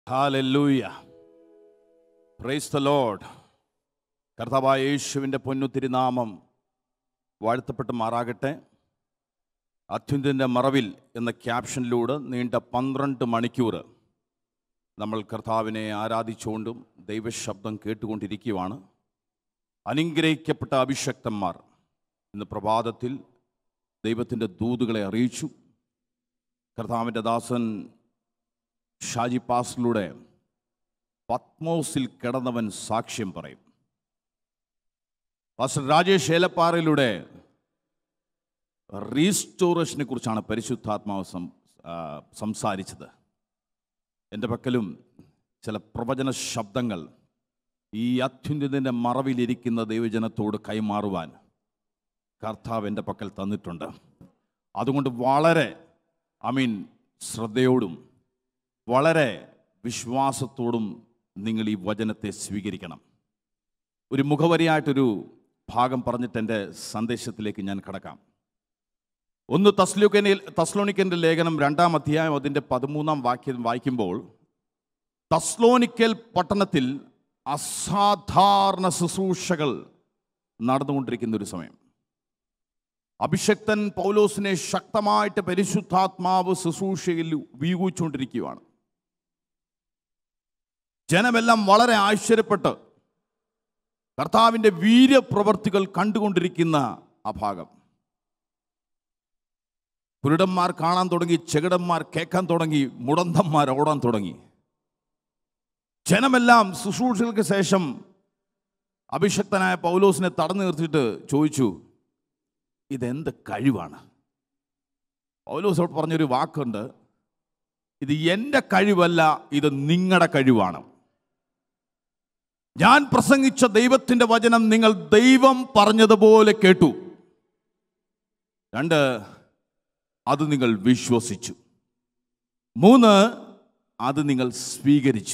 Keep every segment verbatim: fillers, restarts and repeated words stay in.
Hallelujah. Praise the Lord. കർത്താവായ യേശുവിൻ്റെ പൊന്നു തിരുനാമം വാഴ്ത്തപ്പെട്ട് മാറാകട്ടെ. അത്യുന്നതൻ്റെ മറവിൽ എന്ന ക്യാപ്ഷനിലൂടെ നീണ്ട പന്ത്രണ്ട് മണിക്കൂർ നമ്മൾ കർത്താവിനെ ആരാധിച്ചുകൊണ്ടും ദൈവശബ്ദം കേട്ടുകൊണ്ടിരിക്കുകയാണ്. അനുഗ്രഹിക്കപ്പെട്ട അഭിഷക്തന്മാർ ഇന്ന് പ്രഭാതത്തിൽ ദൈവത്തിൻ്റെ ദൂതുകളെ അറിയിച്ചു. കർത്താവിൻ്റെ ദാസൻ ഷാജി പാസ്റ്ററിലൂടെ പത്മോസിൽ കിടന്നവൻ സാക്ഷ്യം പറയും. പാസ്റ്റർ രാജേഷ് ഏലപ്പാറയിലൂടെ റീസ്റ്റോറേഷനെ കുറിച്ചാണ് പരിശുദ്ധാത്മാവ് സംസാരിച്ചത്. എൻ്റെ പക്കലും ചില പ്രവചന ശബ്ദങ്ങൾ ഈ അത്യുന്നതൻ്റെ മറവിലിരിക്കുന്ന ദൈവജനത്തോട് കൈമാറുവാൻ കർത്താവ് എൻ്റെ പക്കൽ തന്നിട്ടുണ്ട്. അതുകൊണ്ട് വളരെ ഐ മീൻ ശ്രദ്ധയോടും വളരെ വിശ്വാസത്തോടും നിങ്ങൾ ഈ വചനത്തെ സ്വീകരിക്കണം. ഒരു മുഖവരിയായിട്ടൊരു ഭാഗം പറഞ്ഞിട്ട് എൻ്റെ സന്ദേശത്തിലേക്ക് ഞാൻ കടക്കാം. ഒന്ന് തസ്ലോനിക്കനിൽ തസ്ലോനിക്കൻ്റെ ലേഖനം രണ്ടാം അധ്യായം അതിൻ്റെ പതിമൂന്നാം വാക്യം വായിക്കുമ്പോൾ, തസ്ലോനിക്കൽ പട്ടണത്തിൽ അസാധാരണ ശുശ്രൂഷകൾ നടന്നുകൊണ്ടിരിക്കുന്ന ഒരു സമയം. അഭിഷക്തൻ പൗലോസിനെ ശക്തമായിട്ട് പരിശുദ്ധാത്മാവ് ശുശ്രൂഷയിൽ ഉപയോഗിച്ചുകൊണ്ടിരിക്കുകയാണ്. ജനമെല്ലാം വളരെ ആശ്ചര്യപ്പെട്ട് കർത്താവിൻ്റെ വീര്യപ്രവർത്തികൾ കണ്ടുകൊണ്ടിരിക്കുന്ന ആ ഭാഗം. കുരുടന്മാർ കാണാൻ തുടങ്ങി, ചെകിടന്മാർ കേൾക്കാൻ തുടങ്ങി, മുടന്തന്മാർ ഓടാൻ തുടങ്ങി. ജനമെല്ലാം ശുശ്രൂഷകൾക്ക് ശേഷം അഭിഷക്തനായ പൗലോസിനെ തടഞ്ഞു നിർത്തിയിട്ട് ചോദിച്ചു, ഇതെന്ത് കഴിവാണ്? പൗലോസോട് പറഞ്ഞൊരു വാക്കുണ്ട്, ഇത് എൻ്റെ കഴിവല്ല, ഇത് നിങ്ങളുടെ കഴിവാണ്. ഞാൻ പ്രസംഗിച്ച ദൈവത്തിൻ്റെ വചനം നിങ്ങൾ ദൈവം പറഞ്ഞതുപോലെ കേട്ടു. രണ്ട്, അത് നിങ്ങൾ വിശ്വസിച്ചു. മൂന്ന്, അത് നിങ്ങൾ സ്വീകരിച്ചു.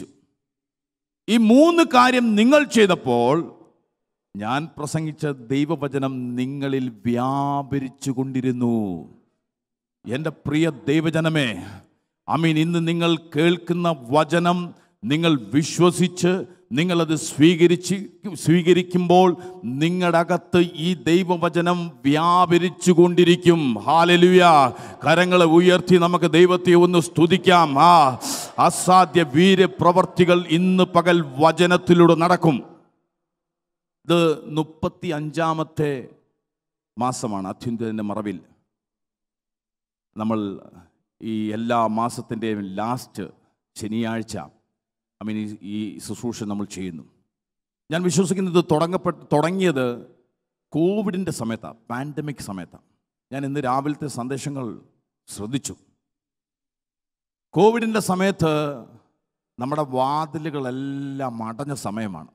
ഈ മൂന്ന് കാര്യം നിങ്ങൾ ചെയ്തപ്പോൾ ഞാൻ പ്രസംഗിച്ച ദൈവവചനം നിങ്ങളിൽ വ്യാപരിച്ചു കൊണ്ടിരുന്നു. എൻ്റെ പ്രിയ ദൈവജനമേ, അമീൻ, ഇന്ന് നിങ്ങൾ കേൾക്കുന്ന വചനം നിങ്ങൾ വിശ്വസിച്ച് നിങ്ങളത് സ്വീകരിച്ച് സ്വീകരിക്കുമ്പോൾ നിങ്ങളുടെ അകത്ത് ഈ ദൈവവചനം വ്യാപരിച്ചു കൊണ്ടിരിക്കും. ഹല്ലേലൂയ. കരങ്ങളെ ഉയർത്തി നമുക്ക് ദൈവത്തെ ഒന്ന് സ്തുതിക്കാം. ആ അസാധ്യ വീര്യപ്രവർത്തികൾ ഇന്ന് പകൽ വചനത്തിലൂടെ നടക്കും. ഇത് മുപ്പത്തി അഞ്ചാമത്തെ മാസമാണ് അത്യുന്നതൻ്റെ മറവിൽ. നമ്മൾ ഈ എല്ലാ മാസത്തിൻ്റെയും ലാസ്റ്റ് ശനിയാഴ്ച ഐ മീൻ ഈ ശുശ്രൂഷ നമ്മൾ ചെയ്യുന്നു. ഞാൻ വിശ്വസിക്കുന്നത് തുടങ്ങപ്പെട്ട് തുടങ്ങിയത് കോവിഡിൻ്റെ സമയത്താണ്, പാൻഡമിക് സമയത്താണ്. ഞാൻ ഇന്ന് രാവിലത്തെ സന്ദേശങ്ങൾ ശ്രദ്ധിച്ചു. കോവിഡിൻ്റെ സമയത്ത് നമ്മുടെ വാതിലുകളെല്ലാം അടഞ്ഞ സമയമാണ്.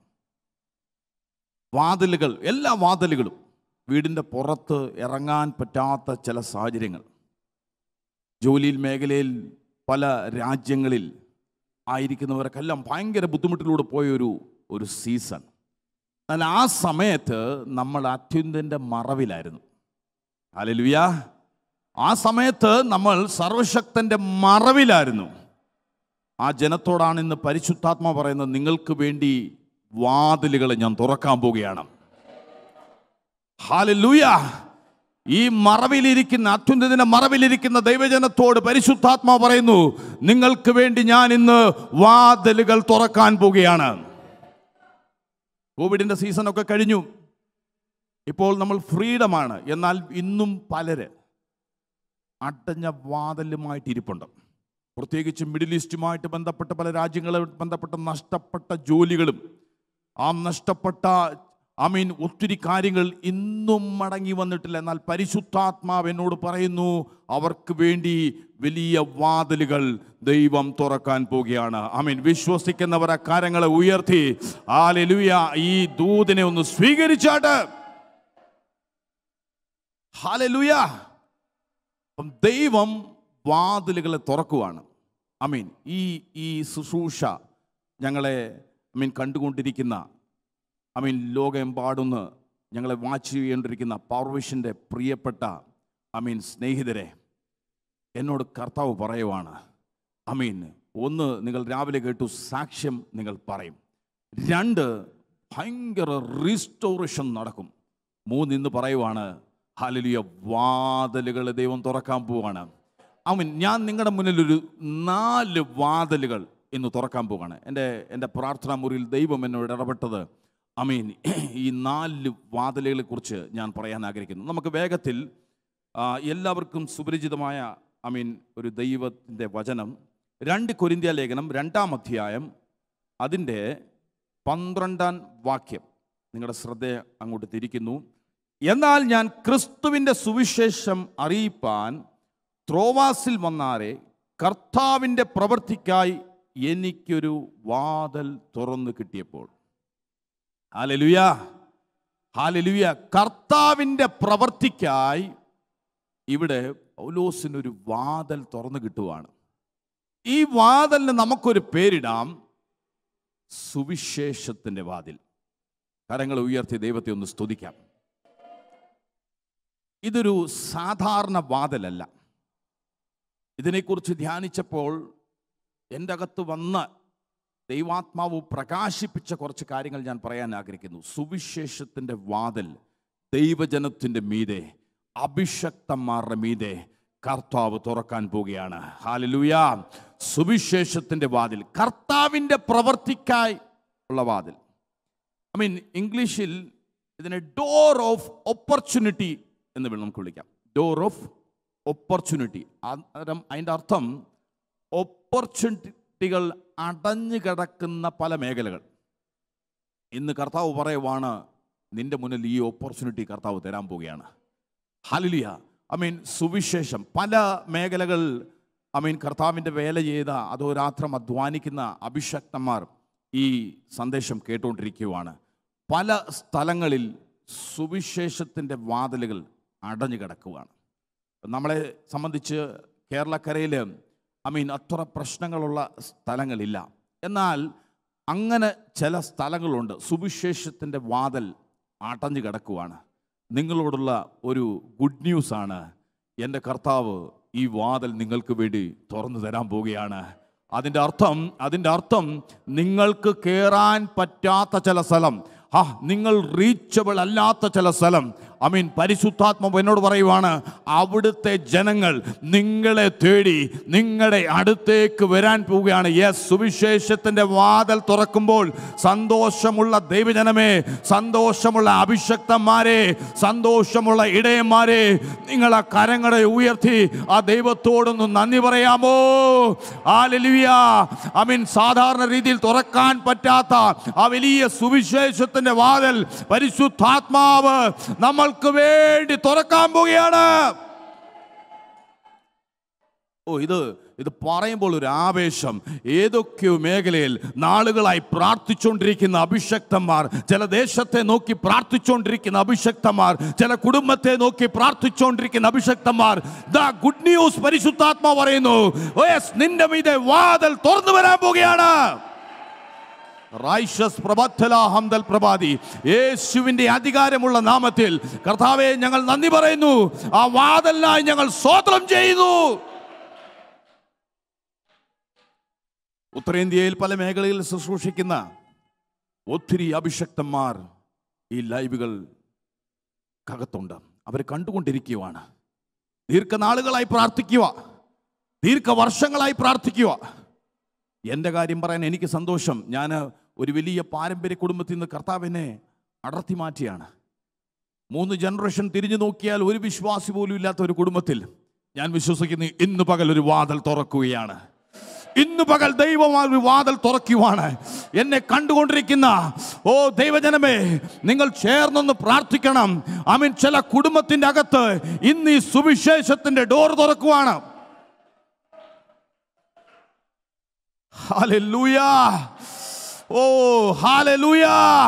വാതിലുകൾ എല്ലാ വാതിലുകളും, വീടിൻ്റെ പുറത്ത് ഇറങ്ങാൻ പറ്റാത്ത ചില സാഹചര്യങ്ങൾ, ജോലിയിൽ മേഖലയിൽ പല രാജ്യങ്ങളിൽ ആയിരിക്കുന്നവർക്കെല്ലാം ഭയങ്കര ബുദ്ധിമുട്ടിലൂടെ പോയൊരു ഒരു സീസൺ. എന്നാൽ ആ സമയത്ത് നമ്മൾ അത്യുന്നതൻ്റെ മറവിലായിരുന്നു. ഹല്ലേലൂയ. ആ സമയത്ത് നമ്മൾ സർവശക്തൻ്റെ മറവിലായിരുന്നു. ആ ജനത്തോടാണ് ഇന്ന് പരിശുദ്ധാത്മാ പറയുന്നത്, നിങ്ങൾക്ക് വേണ്ടി വാതിലുകളെ ഞാൻ തുറക്കാൻ പോവുകയാണ്. ഹല്ലേലൂയ. ഈ മറവിലിരിക്കുന്ന അത്യുന്നതന്റെ മറവിലിരിക്കുന്ന ദൈവജനത്തോട് പരിശുദ്ധാത്മാ പറയുന്നു, നിങ്ങൾക്ക് വേണ്ടി ഞാൻ ഇന്ന് വാതിലുകൾ തുറക്കാൻ പോവുകയാണ്. കോവിഡിൻ്റെ സീസണൊക്കെ കഴിഞ്ഞു. ഇപ്പോൾ നമ്മൾ ഫ്രീഡമാണ്. എന്നാൽ ഇന്നും പലര് അടഞ്ഞ വാതിലുമായിട്ട് ഇരിപ്പുണ്ട്. പ്രത്യേകിച്ച് മിഡിൽ ഈസ്റ്റുമായിട്ട് ബന്ധപ്പെട്ട പല രാജ്യങ്ങളുമായിട്ട് ബന്ധപ്പെട്ട നഷ്ടപ്പെട്ട ജോലികളും ആ നഷ്ടപ്പെട്ട ഐ മീൻ ഒത്തിരി കാര്യങ്ങൾ ഇന്നും മടങ്ങി വന്നിട്ടില്ല. എന്നാൽ പരിശുദ്ധാത്മാവ് എന്നോട് പറയുന്നു, അവർക്ക് വേണ്ടി വലിയ വാതിലുകൾ ദൈവം തുറക്കാൻ പോവുകയാണ്. ഐ മീൻ വിശ്വസിക്കുന്നവരെ കരങ്ങളെ ഉയർത്തി ഹല്ലേലൂയ ഈ ദൂതിനെ ഒന്ന് സ്വീകരിച്ചാട്ട്. ഹല്ലേലൂയ. അപ്പം ദൈവം വാതിലുകളെ തുറക്കുവാണ്. ഐ മീൻ ഈ ഈ ശുശ്രൂഷ ഞങ്ങളെ ഐ മീൻ കണ്ടുകൊണ്ടിരിക്കുന്ന ഐ മീൻ ലോകമെമ്പാടുന്ന് ഞങ്ങളെ വാച്ച് ചെയ്യേണ്ടിരിക്കുന്ന പവർവിഷൻ്റെ പ്രിയപ്പെട്ട ഐ മീൻ സ്നേഹിതരെ, എന്നോട് കർത്താവ് പറയുവാണ്, ഐ മീൻ ഒന്ന്, നിങ്ങൾ രാവിലെ കേട്ടു, സാക്ഷ്യം നിങ്ങൾ പറയും. രണ്ട്, ഭയങ്കര റീസ്റ്റോറേഷൻ നടക്കും. മൂന്ന്, ഇന്ന് പറയുവാണ് ഹല്ലേലൂയ, വാതിലുകൾ ദൈവം തുറക്കാൻ പോവുകയാണ്. ഐ മീൻ ഞാൻ നിങ്ങളുടെ മുന്നിലൊരു നാല് വാതിലുകൾ ഇന്ന് തുറക്കാൻ പോവുകയാണ്. എൻ്റെ എൻ്റെ പ്രാർത്ഥനാ മുറിയിൽ ദൈവം എന്നോട് ഇടപെട്ടത് ഐ മീൻ ഈ നാല് വാതിലുകളെ കുറിച്ച് ഞാൻ പറയാൻ ആഗ്രഹിക്കുന്നു. നമുക്ക് വേഗത്തിൽ എല്ലാവർക്കും സുപരിചിതമായ ഐ മീൻ ഒരു ദൈവത്തിൻ്റെ വചനം, രണ്ട് കൊരിന്ത്യ ലേഖനം രണ്ടാം അധ്യായം അതിൻ്റെ പന്ത്രണ്ടാം വാക്യം നിങ്ങളുടെ ശ്രദ്ധ അങ്ങോട്ട് തിരിക്കുന്നു. എന്നാൽ ഞാൻ ക്രിസ്തുവിൻ്റെ സുവിശേഷം അറിയിപ്പാൻ ത്രോവാസിൽ വന്നാരെ കർത്താവിൻ്റെ പ്രവൃത്തിക്കായി എനിക്കൊരു വാതിൽ തുറന്നു കിട്ടിയപ്പോൾ. Hallelujah, hallelujah. കർത്താവിൻ്റെ പ്രവൃത്തിക്കായി ഇവിടെ പൗലോസിനൊരു വാതിൽ തുറന്നു കിട്ടുവാണ്. ഈ വാതിലിന് നമുക്കൊരു പേരിടാം, സുവിശേഷത്തിൻ്റെ വാതിൽ. കരങ്ങൾ ഉയർത്തി ദൈവത്തെ ഒന്ന് സ്തുതിക്കാം. ഇതൊരു സാധാരണ വാതിലല്ല. ഇതിനെക്കുറിച്ച് ധ്യാനിച്ചപ്പോൾ എൻ്റെ അകത്ത് വന്ന ദൈവാത്മാവ് പ്രകാശിപ്പിച്ച കുറച്ച് കാര്യങ്ങൾ ഞാൻ പറയാൻ ആഗ്രഹിക്കുന്നു. സുവിശേഷത്തിൻ്റെ വാതിൽ ദൈവജനത്തിൻ്റെ മീതെ, അഭിഷക്തന്മാരുടെ മീതെ കർത്താവ് തുറക്കാൻ പോവുകയാണ്. ഹല്ലേലൂയ. സുവിശേഷത്തിൻ്റെ വാതിൽ, കർത്താവിൻ്റെ പ്രവൃത്തിക്കായി ഉള്ള വാതിൽ. ഐ മീൻ ഇംഗ്ലീഷിൽ ഇതിനെ ഡോർ ഓഫ് ഓപ്പർച്യൂണിറ്റി എന്ന് വേണം നമുക്ക് വിളിക്കാം. Door of opportunity. അതിൻ്റെ അർത്ഥം ഓപ്പർച്യൂണിറ്റികൾ അടഞ്ഞു കിടക്കുന്ന പല മേഖലകൾ. ഇന്ന് കർത്താവ് പറയുവാണ്, നിന്റെ മുന്നിൽ ഈ ഓപ്പർച്യൂണിറ്റി കർത്താവ് തരാൻ പോവുകയാണ്. ഹല്ലേലൂയ. ഐ മീൻ സുവിശേഷം, പല മേഖലകൾ ഐ മീൻ കർത്താവിൻ്റെ വേല ചെയ്ത അധോരാത്രം അധ്വാനിക്കുന്ന അഭിഷക്തന്മാർ ഈ സന്ദേശം കേട്ടുകൊണ്ടിരിക്കുകയാണ്. പല സ്ഥലങ്ങളിൽ സുവിശേഷത്തിൻ്റെ വാതിലുകൾ അടഞ്ഞു കിടക്കുകയാണ്. നമ്മളെ സംബന്ധിച്ച് കേരളക്കരയിൽ ഐ മീൻ അത്ര പ്രശ്നങ്ങളുള്ള സ്ഥലങ്ങളില്ല. എന്നാൽ അങ്ങനെ ചില സ്ഥലങ്ങളുണ്ട്, സുവിശേഷത്തിൻ്റെ വാതിൽ അടഞ്ഞു കിടക്കുവാണ്. നിങ്ങളോടുള്ള ഒരു ഗുഡ് ന്യൂസാണ്, എൻ്റെ കർത്താവ് ഈ വാതിൽ നിങ്ങൾക്ക് വേണ്ടി തുറന്നു തരാൻ പോവുകയാണ്. അതിൻ്റെ അർത്ഥം അതിൻ്റെ അർത്ഥം നിങ്ങൾക്ക് കയറാൻ പറ്റാത്ത ചില സ്ഥലം, ആ നിങ്ങൾ റീച്ചബിൾ അല്ലാത്ത ചില സ്ഥലം, ഐ മീൻ പരിശുദ്ധാത്മാവ് എന്നോട് പറയുവാണ്, അവിടുത്തെ ജനങ്ങൾ നിങ്ങളെ തേടി നിങ്ങളുടെ അടുത്തേക്ക് വരാൻ പോവുകയാണ്. യെസ്, സുവിശേഷത്തിൻ്റെ വാതിൽ തുറക്കുമ്പോൾ സന്തോഷമുള്ള ദൈവജനമേ, സന്തോഷമുള്ള അഭിഷക്തന്മാരെ, സന്തോഷമുള്ള ഇടയന്മാരെ, നിങ്ങൾ ആ കരങ്ങളെ ഉയർത്തി ആ ദൈവത്തോടൊന്ന് നന്ദി പറയാമോ? ഹല്ലേലൂയ. ഐ മീൻ സാധാരണ രീതിയിൽ തുറക്കാൻ പറ്റാത്ത ആ വലിയ സുവിശേഷത്തിൻ്റെ വാതിൽ പരിശുദ്ധാത്മാവ് നമ്മൾ വേണ്ടി തുറക്കാൻ പോവുകയാണ്. ഓ ഇത് ഇത് പറയുമ്പോൾ ഒരു ആവേശം. ഏതൊക്കെയോ മേഖലയിൽ നാളുകളായി പ്രാർത്ഥിച്ചുകൊണ്ടിരിക്കുന്ന അഭിഷക്തന്മാർ, ചില ദേശത്തെ നോക്കി പ്രാർത്ഥിച്ചുകൊണ്ടിരിക്കുന്ന അഭിഷക്തന്മാർ, ചില കുടുംബത്തെ നോക്കി പ്രാർത്ഥിച്ചുകൊണ്ടിരിക്കുന്ന അഭിഷക്തന്മാർ, ദാ ഗുഡ് ന്യൂസ് പരിശുദ്ധാത്മാവ് പറയുന്നു, യെസ്, നിന്റെ മീതെ വാതിൽ തുറന്നു വരാൻ പോവുകയാണ്. യേശുവിന്റെ അധികാരമുള്ള നാമത്തിൽ കർത്താവേ, ഞങ്ങൾ നന്ദി പറയുന്നു. ആ വാതിലിനായി ഞങ്ങൾ സ്തോത്രം ചെയ്യുന്നു. ഉത്തരേന്ത്യയിൽ പല മേഖലയിൽ ശുശ്രൂഷിക്കുന്ന ഒത്തിരി അഭിഷക്തന്മാർ ഈ ലൈവുകൾക്കകത്തുണ്ട്. അവർ കണ്ടുകൊണ്ടിരിക്കുകയാണ്. ദീർഘനാളുകളായി പ്രാർത്ഥിക്കുക, ദീർഘവർഷങ്ങളായി പ്രാർത്ഥിക്കുക. എൻ്റെ കാര്യം പറയാൻ എനിക്ക് സന്തോഷം. ഞാൻ ഒരു വലിയ പാരമ്പര്യ കുടുംബത്തിൽ നിന്ന് കർത്താവിനെ അടർത്തി മാറ്റിയാണ്. മൂന്ന് ജനറേഷൻ തിരിഞ്ഞു നോക്കിയാൽ ഒരു വിശ്വാസി പോലും ഇല്ലാത്ത ഒരു കുടുംബത്തിൽ ഞാൻ വിശ്വസിക്കുന്നു, ഇന്ന് പകൽ ഒരു വാതിൽ തുറക്കുകയാണ്. ഇന്ന് പകൽ ദൈവം ഒരു വാതിൽ തുറക്കുവാണ്. എന്നെ കണ്ടുകൊണ്ടിരിക്കുന്ന ഓ ദൈവജനമേ, നിങ്ങൾ ചേർന്നൊന്ന് പ്രാർത്ഥിക്കണം. ആമീൻ. ചില കുടുംബത്തിൻ്റെ അകത്ത് ഇന്ന് ഈ സുവിശേഷത്തിൻ്റെ ഡോർ തുറക്കുവാണ്. ഹല്ലേലൂയ. Oh hallelujah.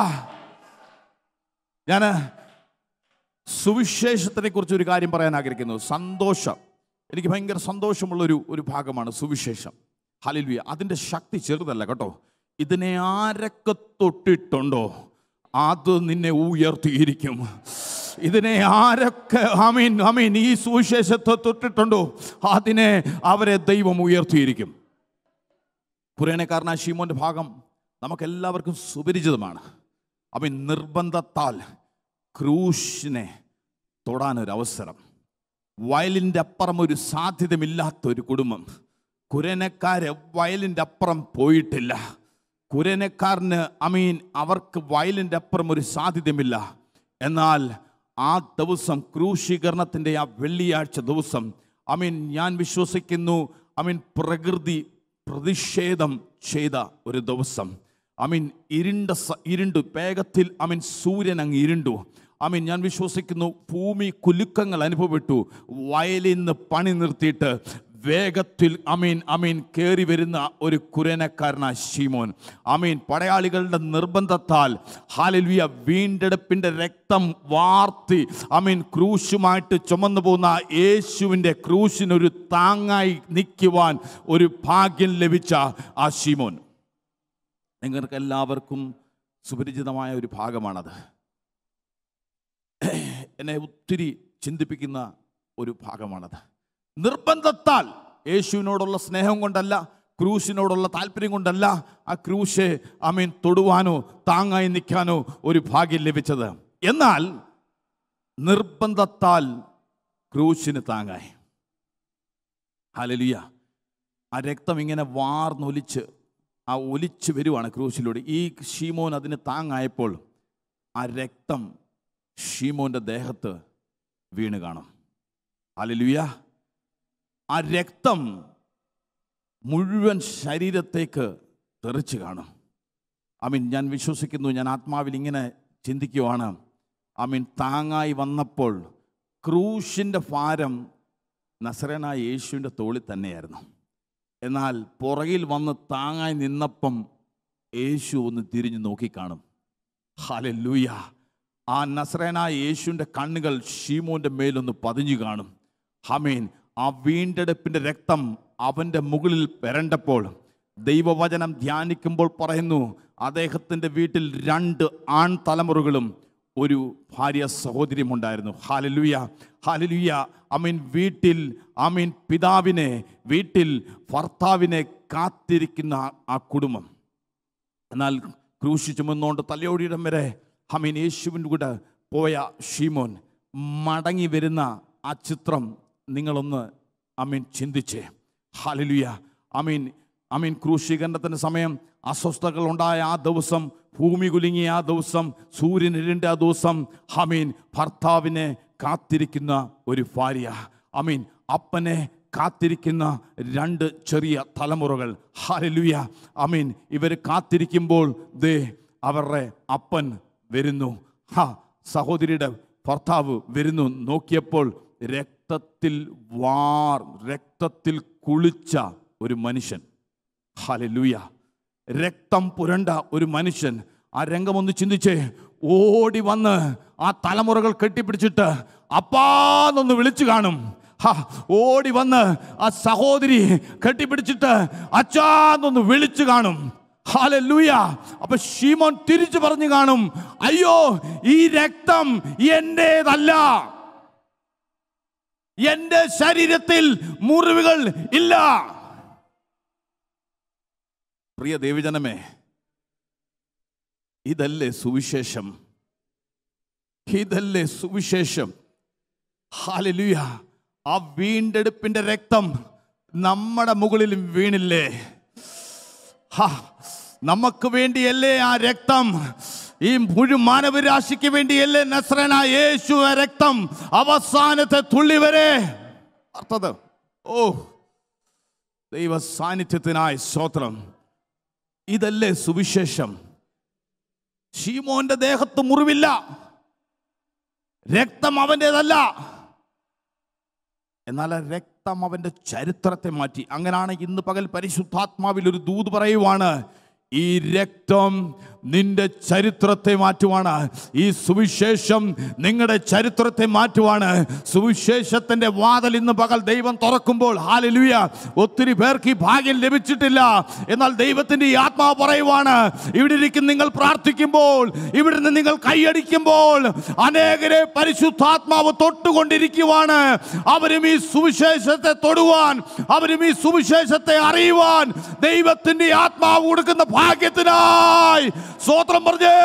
ഞാൻ സുവിശേഷത്തിനെ കുറിച്ച് ഒരു കാര്യം പറയാൻ ആഗ്രഹിക്കുന്നു. സന്തോഷം, എനിക്ക് ഭയങ്കര സന്തോഷമുള്ളൊരു ഒരു ഭാഗമാണ് സുവിശേഷം. ഹല്ലേലൂയ. അതിൻ്റെ ശക്തി ചെറുതല്ല കേട്ടോ. ഇതിനെ ആരൊക്കെ തൊട്ടിട്ടുണ്ടോ അത് നിന്നെ ഉയർത്തിയിരിക്കും. ഇതിനെ ആരൊക്കെ ആമീൻ ആമീൻ ഈ സുവിശേഷത്തെ തൊട്ടിട്ടുണ്ടോ അതിനെ അവരെ ദൈവം ഉയർത്തിയിരിക്കും. കുറേനക്കാരനായ ശീമോൻ്റെ ഭാഗം നമുക്കെല്ലാവർക്കും സുപരിചിതമാണ്. അവൻ നിർബന്ധത്താൽ ക്രൂശിനെ തൊടാനൊരവസരം. വയലിൻ്റെ അപ്പുറം ഒരു സാധ്യതമില്ലാത്തൊരു കുടുംബം. കുരേനക്കാര് വയലിൻ്റെ അപ്പുറം പോയിട്ടില്ല. കുരേനക്കാരന് അമീൻ അവർക്ക് വയലിൻ്റെ അപ്പുറം ഒരു സാധ്യതയുമില്ല. എന്നാൽ ആ ദിവസം ക്രൂശീകരണത്തിൻ്റെ ആ വെള്ളിയാഴ്ച ദിവസം അമീൻ ഞാൻ വിശ്വസിക്കുന്നു അമീൻ പ്രകൃതി പ്രതിഷേധം ചെയ്ത ഒരു ദിവസം. അമീൻ ഇരുണ്ട ഇരുണ്ടു വേഗത്തിൽ അമീൻ സൂര്യൻ അങ്ങ് ഇരുണ്ടു. അമീൻ ഞാൻ വിശ്വസിക്കുന്നു ഭൂമി കുലുക്കങ്ങൾ അനുഭവപ്പെട്ടു. വയലിൽ നിന്ന് പണി നിർത്തിയിട്ട് വേഗത്തിൽ അമീൻ അമീൻ കയറി വരുന്ന ഒരു കുരേനക്കാരനായ ശീമോൻ. അമീൻ പടയാളികളുടെ നിർബന്ധത്താൽ ഹല്ലേലൂയ വീണ്ടെടുപ്പിൻ്റെ രക്തം വാർത്തി അമീൻ ക്രൂശുമായിട്ട് ചുമന്നു പോകുന്ന യേശുവിൻ്റെ ക്രൂശിനൊരു താങ്ങായി നിൽക്കുവാൻ ഒരു ഭാഗ്യം ലഭിച്ച ആ ശീമോൻ. നിങ്ങൾക്ക് എല്ലാവർക്കും സുപരിചിതമായ ഒരു ഭാഗമാണത്. എന്നെ ഒത്തിരി ചിന്തിപ്പിക്കുന്ന ഒരു ഭാഗമാണത്. നിർബന്ധത്താൽ യേശുവിനോടുള്ള സ്നേഹം കൊണ്ടല്ല, ക്രൂശിനോടുള്ള താല്പര്യം കൊണ്ടല്ല ആ ക്രൂശെ അമീൻ തൊടുവാനോ താങ്ങായി നിൽക്കാനോ ഒരു ഭാഗ്യം ലഭിച്ചത്. എന്നാൽ നിർബന്ധത്താൽ ക്രൂശിന് താങ്ങായി. ഹല്ലേലൂയ. ആ രക്തം ഇങ്ങനെ വാർന്നൊലിച്ച് ആ ഒലിച്ച് വരുവാണ് ക്രൂശിലൂടെ. ഈ ശീമോൻ അതിന് താങ്ങായപ്പോൾ ആ രക്തം ശീമോൻ്റെ ദേഹത്ത് വീണ് കാണും. ഹല്ലേലൂയ. ആ രക്തം മുഴുവൻ ശരീരത്തേക്ക് തെറിച്ച് കാണും. അമീൻ ഞാൻ വിശ്വസിക്കുന്നു, ഞാൻ ആത്മാവിൽ ഇങ്ങനെ ചിന്തിക്കുവാണ്. അമീൻ താങ്ങായി വന്നപ്പോൾ ക്രൂശിൻ്റെ ഭാരം നസറേനായ യേശുവിൻ്റെ തോളിൽ തന്നെയായിരുന്നു. എന്നാൽ പുറകിൽ വന്ന് താങ്ങായി നിന്നപ്പം യേശു ഒന്ന് തിരിഞ്ഞു നോക്കിക്കാണും. ഹല്ലേലൂയ. ആ നസറേനായ യേശുവിൻ്റെ കണ്ണുകൾ ശീമോൻ്റെ മേലൊന്ന് പതിഞ്ഞു കാണും. ആമേൻ. ആ വീണ്ടെടുപ്പിൻ്റെ രക്തം അവൻ്റെ മുകളിൽ വരണ്ടപ്പോൾ ദൈവവചനം ധ്യാനിക്കുമ്പോൾ പറയുന്നു, അദ്ദേഹത്തിൻ്റെ വീട്ടിൽ രണ്ട് ആൺ തലമുറകളും ഒരു ഭാര്യ സഹോദരിയും ഉണ്ടായിരുന്നു. Hallelujah, hallelujah. അമീൻ വീട്ടിൽ അമീൻ പിതാവിനെ വീട്ടിൽ ഭർത്താവിനെ കാത്തിരിക്കുന്ന ആ കുടുംബം. എന്നാൽ ക്രൂശി ചുമന്നുകൊണ്ട് തലയോടിയിടം വരെ അമീൻ യേശുവിൻ്റെ കൂടെ പോയ ശീമോൻ മടങ്ങി വരുന്ന ആ ചിത്രം നിങ്ങളൊന്ന് അമീൻ ചിന്തിച്ചേ. ഹല്ലേലൂയ. അമീൻ അമീൻ ക്രൂശീകരണത്തിൻ്റെ സമയം അസ്വസ്ഥതകൾ ഉണ്ടായ ആ ദിവസം, ഭൂമി കുലുങ്ങിയ ആ ദിവസം, സൂര്യൻ ഇരുണ്ട ആ ദിവസം, അമീൻ ഭർത്താവിനെ കാത്തിരിക്കുന്ന ഒരു ഭാര്യ, അമീൻ അപ്പനെ കാത്തിരിക്കുന്ന രണ്ട് ചെറിയ തലമുറകൾ. ഹല്ലേലൂയ. അമീൻ ഇവർ കാത്തിരിക്കുമ്പോൾ ദേ അവരുടെ അപ്പൻ വരുന്നു. ഹാ സഹോദരിയുടെ ഭർത്താവ് വരുന്നു. നോക്കിയപ്പോൾ രക്തത്തിൽ വാർ രക്തത്തിൽ കുളിച്ച ഒരു മനുഷ്യൻ. ഹല്ലേലൂയ. രക്തം പുരണ്ട ഒരു മനുഷ്യൻ. ആ രംഗമൊന്ന് ചിന്തിച്ചേ. ഓടി വന്ന് ആ തലമുറകൾ കെട്ടിപ്പിടിച്ചിട്ട് അപ്പാന്നൊന്ന് വിളിച്ചു കാണും. ഹാ ഓടി വന്ന് ആ സഹോദരി കെട്ടിപ്പിടിച്ചിട്ട് അച്ഛാന്നൊന്ന് വിളിച്ചു കാണും. ഹല്ലേലൂയ. അപ്പൊ ശീമോൻ തിരിച്ചു പറഞ്ഞു കാണും, അയ്യോ ഈ രക്തം എന്റേതല്ല, എന്റെ ശരീരത്തിൽ മുറിവുകൾ ഇല്ല. പ്രിയ ദൈവജനമേ, ഇതല്ലേ സുവിശേഷം? ഇതല്ലേ സുവിശേഷം? ഹല്ലേലൂയ. ആ വീണ്ടെടുപ്പിന്റെ രക്തം നമ്മുടെ മുകളിലും വീണില്ലേ? ഹാ നമുക്ക് വേണ്ടിയല്ലേ ആ രക്തം? ഈ മുഴു മാനവരാശിക്ക് വേണ്ടിയല്ലേ നസ്രനായ യേശു രക്തം അവസാനത്തെ തുള്ളി വരെ അർത്ഥത്? ഓ ദൈവ സാന്നിധ്യത്തിനായി സ്തോത്രം. ഇതല്ലേ സുവിശേഷം? ശീമോന്റെ ദേഹത്ത് മുറിവില്ല, രക്തം അവൻ്റെതല്ല. എന്നാൽ ആ രക്തം അവൻ്റെ ചരിത്രത്തെ മാറ്റി. അങ്ങനെയാണ് ഇന്ന് പകൽ പരിശുദ്ധാത്മാവിൽ ഒരു ദൂത് പറയുവാണ്, ഈ രക്തം നിന്റെ ചരിത്രത്തെ മാറ്റുവാണ്. ഈ സുവിശേഷം നിങ്ങളുടെ ചരിത്രത്തെ മാറ്റുവാണ്. സുവിശേഷത്തിന്റെ വാതിൽ ഇന്ന് പകൽ ദൈവം തുറക്കുമ്പോൾ, ഹല്ലേലൂയ, ഒത്തിരി പേർക്ക് ഈ ഭാഗ്യം ലഭിച്ചിട്ടില്ല. എന്നാൽ ദൈവത്തിന്റെ ഈ ആത്മാവ് പറയുവാണ്, ഇവിടെ ഇരിക്കുന്ന നിങ്ങൾ പ്രാർത്ഥിക്കുമ്പോൾ, ഇവിടുന്ന് നിങ്ങൾ കൈയടിക്കുമ്പോൾ അനേകരെ പരിശുദ്ധാത്മാവ് തൊട്ടുകൊണ്ടിരിക്കുവാണ്. അവരും ഈ സുവിശേഷത്തെ തൊടുവാൻ, അവരും ഈ സുവിശേഷത്തെ അറിയുവാൻ ദൈവത്തിന്റെ ആത്മാവ് കൊടുക്കുന്ന ഭാഗ്യത്തിനായി സ്തോത്രം പറഞ്ഞേ.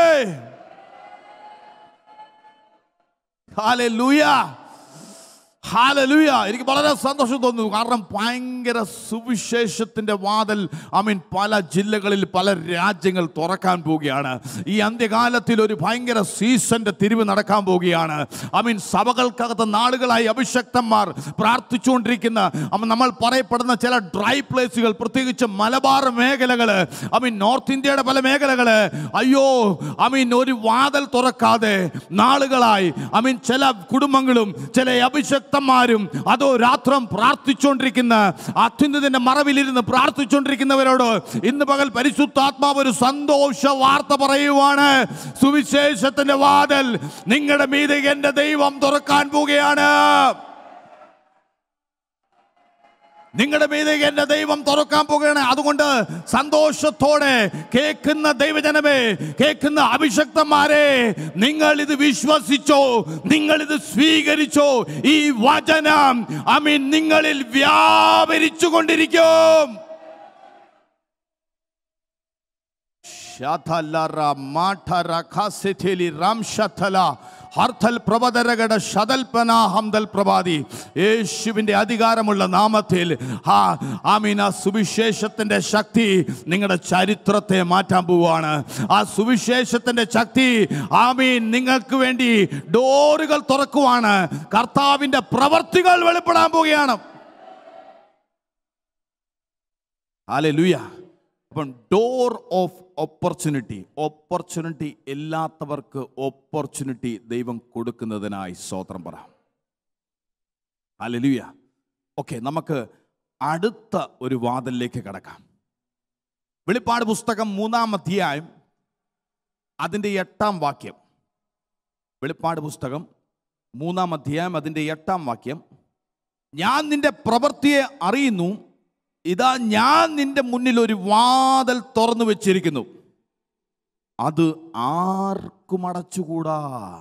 Hallelujah, hallelujah. എനിക്ക് വളരെ സന്തോഷം തോന്നുന്നു. കാരണം ഭയങ്കര സുവിശേഷത്തിന്റെ വാതിൽ ഐ മീൻ പല ജില്ലകളിൽ, പല രാജ്യങ്ങൾ തുറക്കാൻ പോവുകയാണ്. ഈ അന്ത്യകാലത്തിൽ ഒരു ഭയങ്കര സീസന്റെ തിരിവ് നടക്കാൻ പോവുകയാണ്. ഐ മീൻ സഭകൾക്കകത്ത് നാളുകളായി അഭിഷക്തന്മാർ പ്രാർത്ഥിച്ചുകൊണ്ടിരിക്കുന്ന, നമ്മൾ പറയപ്പെടുന്ന ചില ഡ്രൈ പ്ലേസുകൾ, പ്രത്യേകിച്ച് മലബാർ മേഖലകള്, ഐ മീൻ നോർത്ത് ഇന്ത്യയുടെ പല മേഖലകള്, അയ്യോ ഐ മീൻ ഒരു വാതിൽ തുറക്കാതെ നാളുകളായി ഐ മീൻ ചില കുടുംബങ്ങളും ചില അഭിഷക്ത ും അതോ രാത്രം പ്രാർത്ഥിച്ചുകൊണ്ടിരിക്കുന്ന, അത്യുന്നതിന്റെ മറവിലിരുന്ന് പ്രാർത്ഥിച്ചുകൊണ്ടിരിക്കുന്നവരോട് ഇന്ന് പകൽ പരിശുദ്ധാത്മാവ് ഒരു സന്തോഷ വാർത്ത പറയുവാണ്. സുവിശേഷത്തിന്റെ വാതിൽ നിങ്ങളുടെ മീതെ എന്റെ ദൈവം തുറക്കാൻ പോവുകയാണ്. നിങ്ങളുടെ മീതെ എന്റെ ദൈവം തുറക്കാൻ പോകുകയാണ്. അതുകൊണ്ട് സന്തോഷത്തോടെ കേൾക്കുന്ന ദൈവജനമേ, കേൾക്കുന്ന അഭിഷക്തന്മാരെ, നിങ്ങൾ ഇത് വിശ്വസിച്ചോ, നിങ്ങൾ ഇത് സ്വീകരിച്ചോ. ഈ വചനം ഐ മീൻ നിങ്ങളിൽ വ്യാപരിച്ചു കൊണ്ടിരിക്കും. യേശുവിന്റെ അധികാരമുള്ള നാമത്തിൽ ആമീൻ, ആ സുവിശേഷത്തിന്റെ ശക്തി നിങ്ങളുടെ ചരിത്രത്തെ മാറ്റാൻ പോവുകയാണ്. ആ സുവിശേഷത്തിന്റെ ശക്തി ആമീൻ നിങ്ങൾക്ക് വേണ്ടി ഡോറുകൾ തുറക്കുവാണ്. കർത്താവിന്റെ പ്രവർത്തികൾ വെളിപ്പെടാൻ പോവുകയാണ്. ഹല്ലേലൂയ. അപ്പം ഡോർ ഓഫ് ഓപ്പർച്യൂണിറ്റി, ഓപ്പർച്യൂണിറ്റി ഇല്ലാത്തവർക്ക് ഓപ്പർച്യൂണിറ്റി ദൈവം കൊടുക്കുന്നതിനായി സ്തോത്രം പറ. ഹല്ലേലൂയ. ഓക്കെ, നമുക്ക് അടുത്ത ഒരു വാതിലിലേക്ക് കടക്കാം. വെളിപ്പാട് പുസ്തകം മൂന്നാം അധ്യായം അതിൻ്റെ എട്ടാം വാക്യം. വെളിപ്പാട് പുസ്തകം മൂന്നാം അധ്യായം അതിൻ്റെ എട്ടാം വാക്യം. ഞാൻ നിന്റെ പ്രവൃത്തിയെ അറിയുന്നു, ഇതാ ഞാൻ നിന്റെ മുന്നിൽ ഒരു വാതിൽ തുറന്നു വെച്ചിരിക്കുന്നു, അത് ആർക്കും അടച്ചുകൂടാ.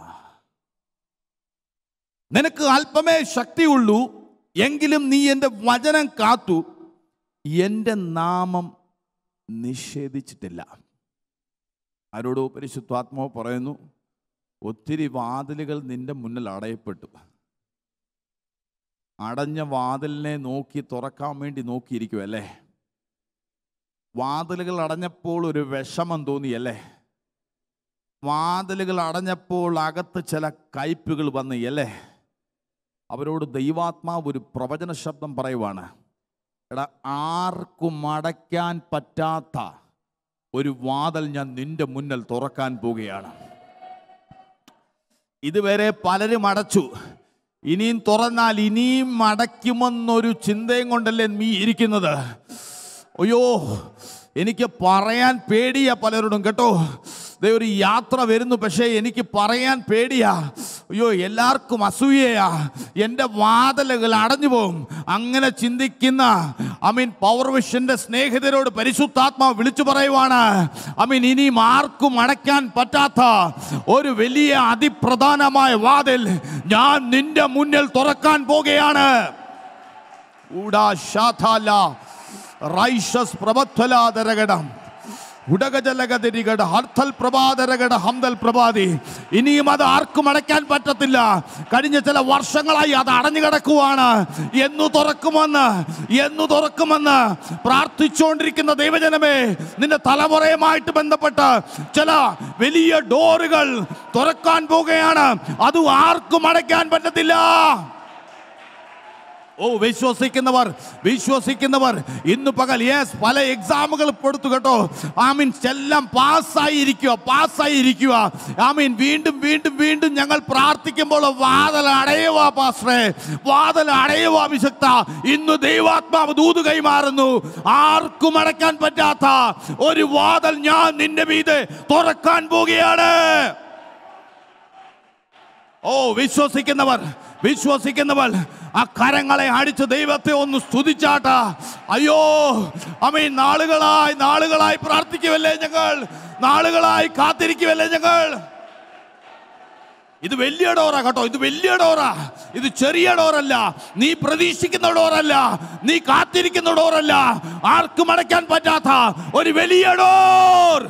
നിനക്ക് അല്പമേ ശക്തിയുള്ളൂ, എങ്കിലും നീ എൻ്റെ വചനം കാത്തു എൻ്റെ നാമം നിഷേധിച്ചിട്ടില്ല. ആരോടോ പരിശുദ്ധാത്മാവ് പറയുന്നു, ഒത്തിരി വാതിലുകൾ നിന്റെ മുന്നിൽ അടയപ്പെട്ടു. അടഞ്ഞ വാതിലിനെ നോക്കി തുറക്കാൻ വേണ്ടി നോക്കിയിരിക്കുമല്ലേ. വാതിലുകൾ അടഞ്ഞപ്പോൾ ഒരു വിഷമം തോന്നിയല്ലേ. വാതിലുകൾ അടഞ്ഞപ്പോൾ അകത്ത് ചില കയ്പുകൾ വന്നല്ലേ. അവരോട് ദൈവാത്മാവ് ഒരു പ്രവചന ശബ്ദം പറയുവാണ്, എടാ, ആർക്കും അടയ്ക്കാൻ പറ്റാത്ത ഒരു വാതിൽ ഞാൻ നിന്റെ മുന്നിൽ തുറക്കാൻ പോവുകയാണ്. ഇതുവരെ പലരും അടച്ചു, ഇനിയും തുറന്നാൽ ഇനിയും അടയ്ക്കുമെന്നൊരു ചിന്തയും കൊണ്ടല്ലേ നീ ഇരിക്കുന്നത്. അയ്യോ, എനിക്ക് പറയാൻ പേടിയാ പലരോടും കേട്ടോ. ദേ ഒരു യാത്ര വരുന്നു, പക്ഷേ എനിക്ക് പറയാൻ പേടിയാ. അയ്യോ, എല്ലാവർക്കും അസൂയയാ, എൻ്റെ വാതിലുകൾ അടഞ്ഞു പോകും. അങ്ങനെ ചിന്തിക്കുന്ന ഐ മീൻ പവർവിഷന്റെ സ്നേഹിതരോട് പരിശുദ്ധാത്മാവ് വിളിച്ചു പറയുവാണ്, ഐ മീൻ ഇനിയും ആർക്കും അടയ്ക്കാൻ പറ്റാത്ത ഒരു വലിയ അതിപ്രധാനമായ വാതിൽ ഞാൻ നിന്റെ മുന്നിൽ തുറക്കാൻ പോകുകയാണ്. ഊടാ ശാഥാല റൈഷസ് പ്രബദ്ധലാദരകടം ഉടകജലഗതിരികട ഹർത്തൽ പ്രഭാതരകട ഹംദൽ പ്രഭാതി. ഇനിയും അത് ആർക്കും അടയ്ക്കാൻ പറ്റത്തില്ല. കഴിഞ്ഞ ചില വർഷങ്ങളായി അത് അടഞ്ഞു കിടക്കുവാണ്. എന്നു തുറക്കുമെന്ന് എന്നു തുറക്കുമെന്ന് പ്രാർത്ഥിച്ചുകൊണ്ടിരിക്കുന്ന ദൈവജനമേ, നിന്റെ തലമുറയുമായിട്ട് ബന്ധപ്പെട്ട് ചില വലിയ ഡോറുകൾ തുറക്കാൻ പോവുകയാണ്. അത് ആർക്കും അടയ്ക്കാൻ പറ്റത്തില്ല. ഓ വിശ്വസിക്കുന്നവർ വിശ്വസിക്കുന്നവർ ഇന്ന് പകൽ യെസ് പല എക്സാമുകൾ കൊടുത്തു കേട്ടോ. ഐ മീൻ എല്ലാം പാസ്സായിരിക്കുക പാസ്സായിരിക്കുക ഐ മീൻ വീണ്ടും വീണ്ടും വീണ്ടും ഞങ്ങൾ പ്രാർത്ഥിക്കുമ്പോൾ വാതിൽ അടയുക പാസ്റ്ററെ, വാതിൽ അടയുക അഭിഷക്ത. ഇന്ന് ദൈവാത്മാവ് ദൂത് കൈമാറുന്നു. ആർക്കും അടയ്ക്കാൻ പറ്റാത്ത ഒരു വാതിൽ ഞാൻ നിന്റെ മീതെ തുറക്കാൻ പോവുകയാണ്. ഓ വിശ്വസിക്കുന്നവർ വിശ്വസിക്കുന്നവർ ആ കരങ്ങളെ അടിച്ച് ദൈവത്തെ ഒന്ന് സ്തുതിച്ചാട്ട. അയ്യോ അമീൻ, നാളുകളായി നാളുകളായി പ്രാർത്ഥിക്കുവല്ലേ ഞങ്ങൾ, നാളുകളായി കാത്തിരിക്കുവല്ലേ ഞങ്ങൾ. ഇത് വലിയ ഡോറാ കേട്ടോ, ഇത് വലിയ ഡോറാ, ഇത് ചെറിയ ഡോറല്ല. നീ പ്രതീക്ഷിക്കുന്ന ഡോറല്ല, നീ കാത്തിരിക്കുന്ന ഡോറല്ല, ആർക്കും അടയ്ക്കാൻ പറ്റാത്ത ഒരു വലിയ ഡോർ.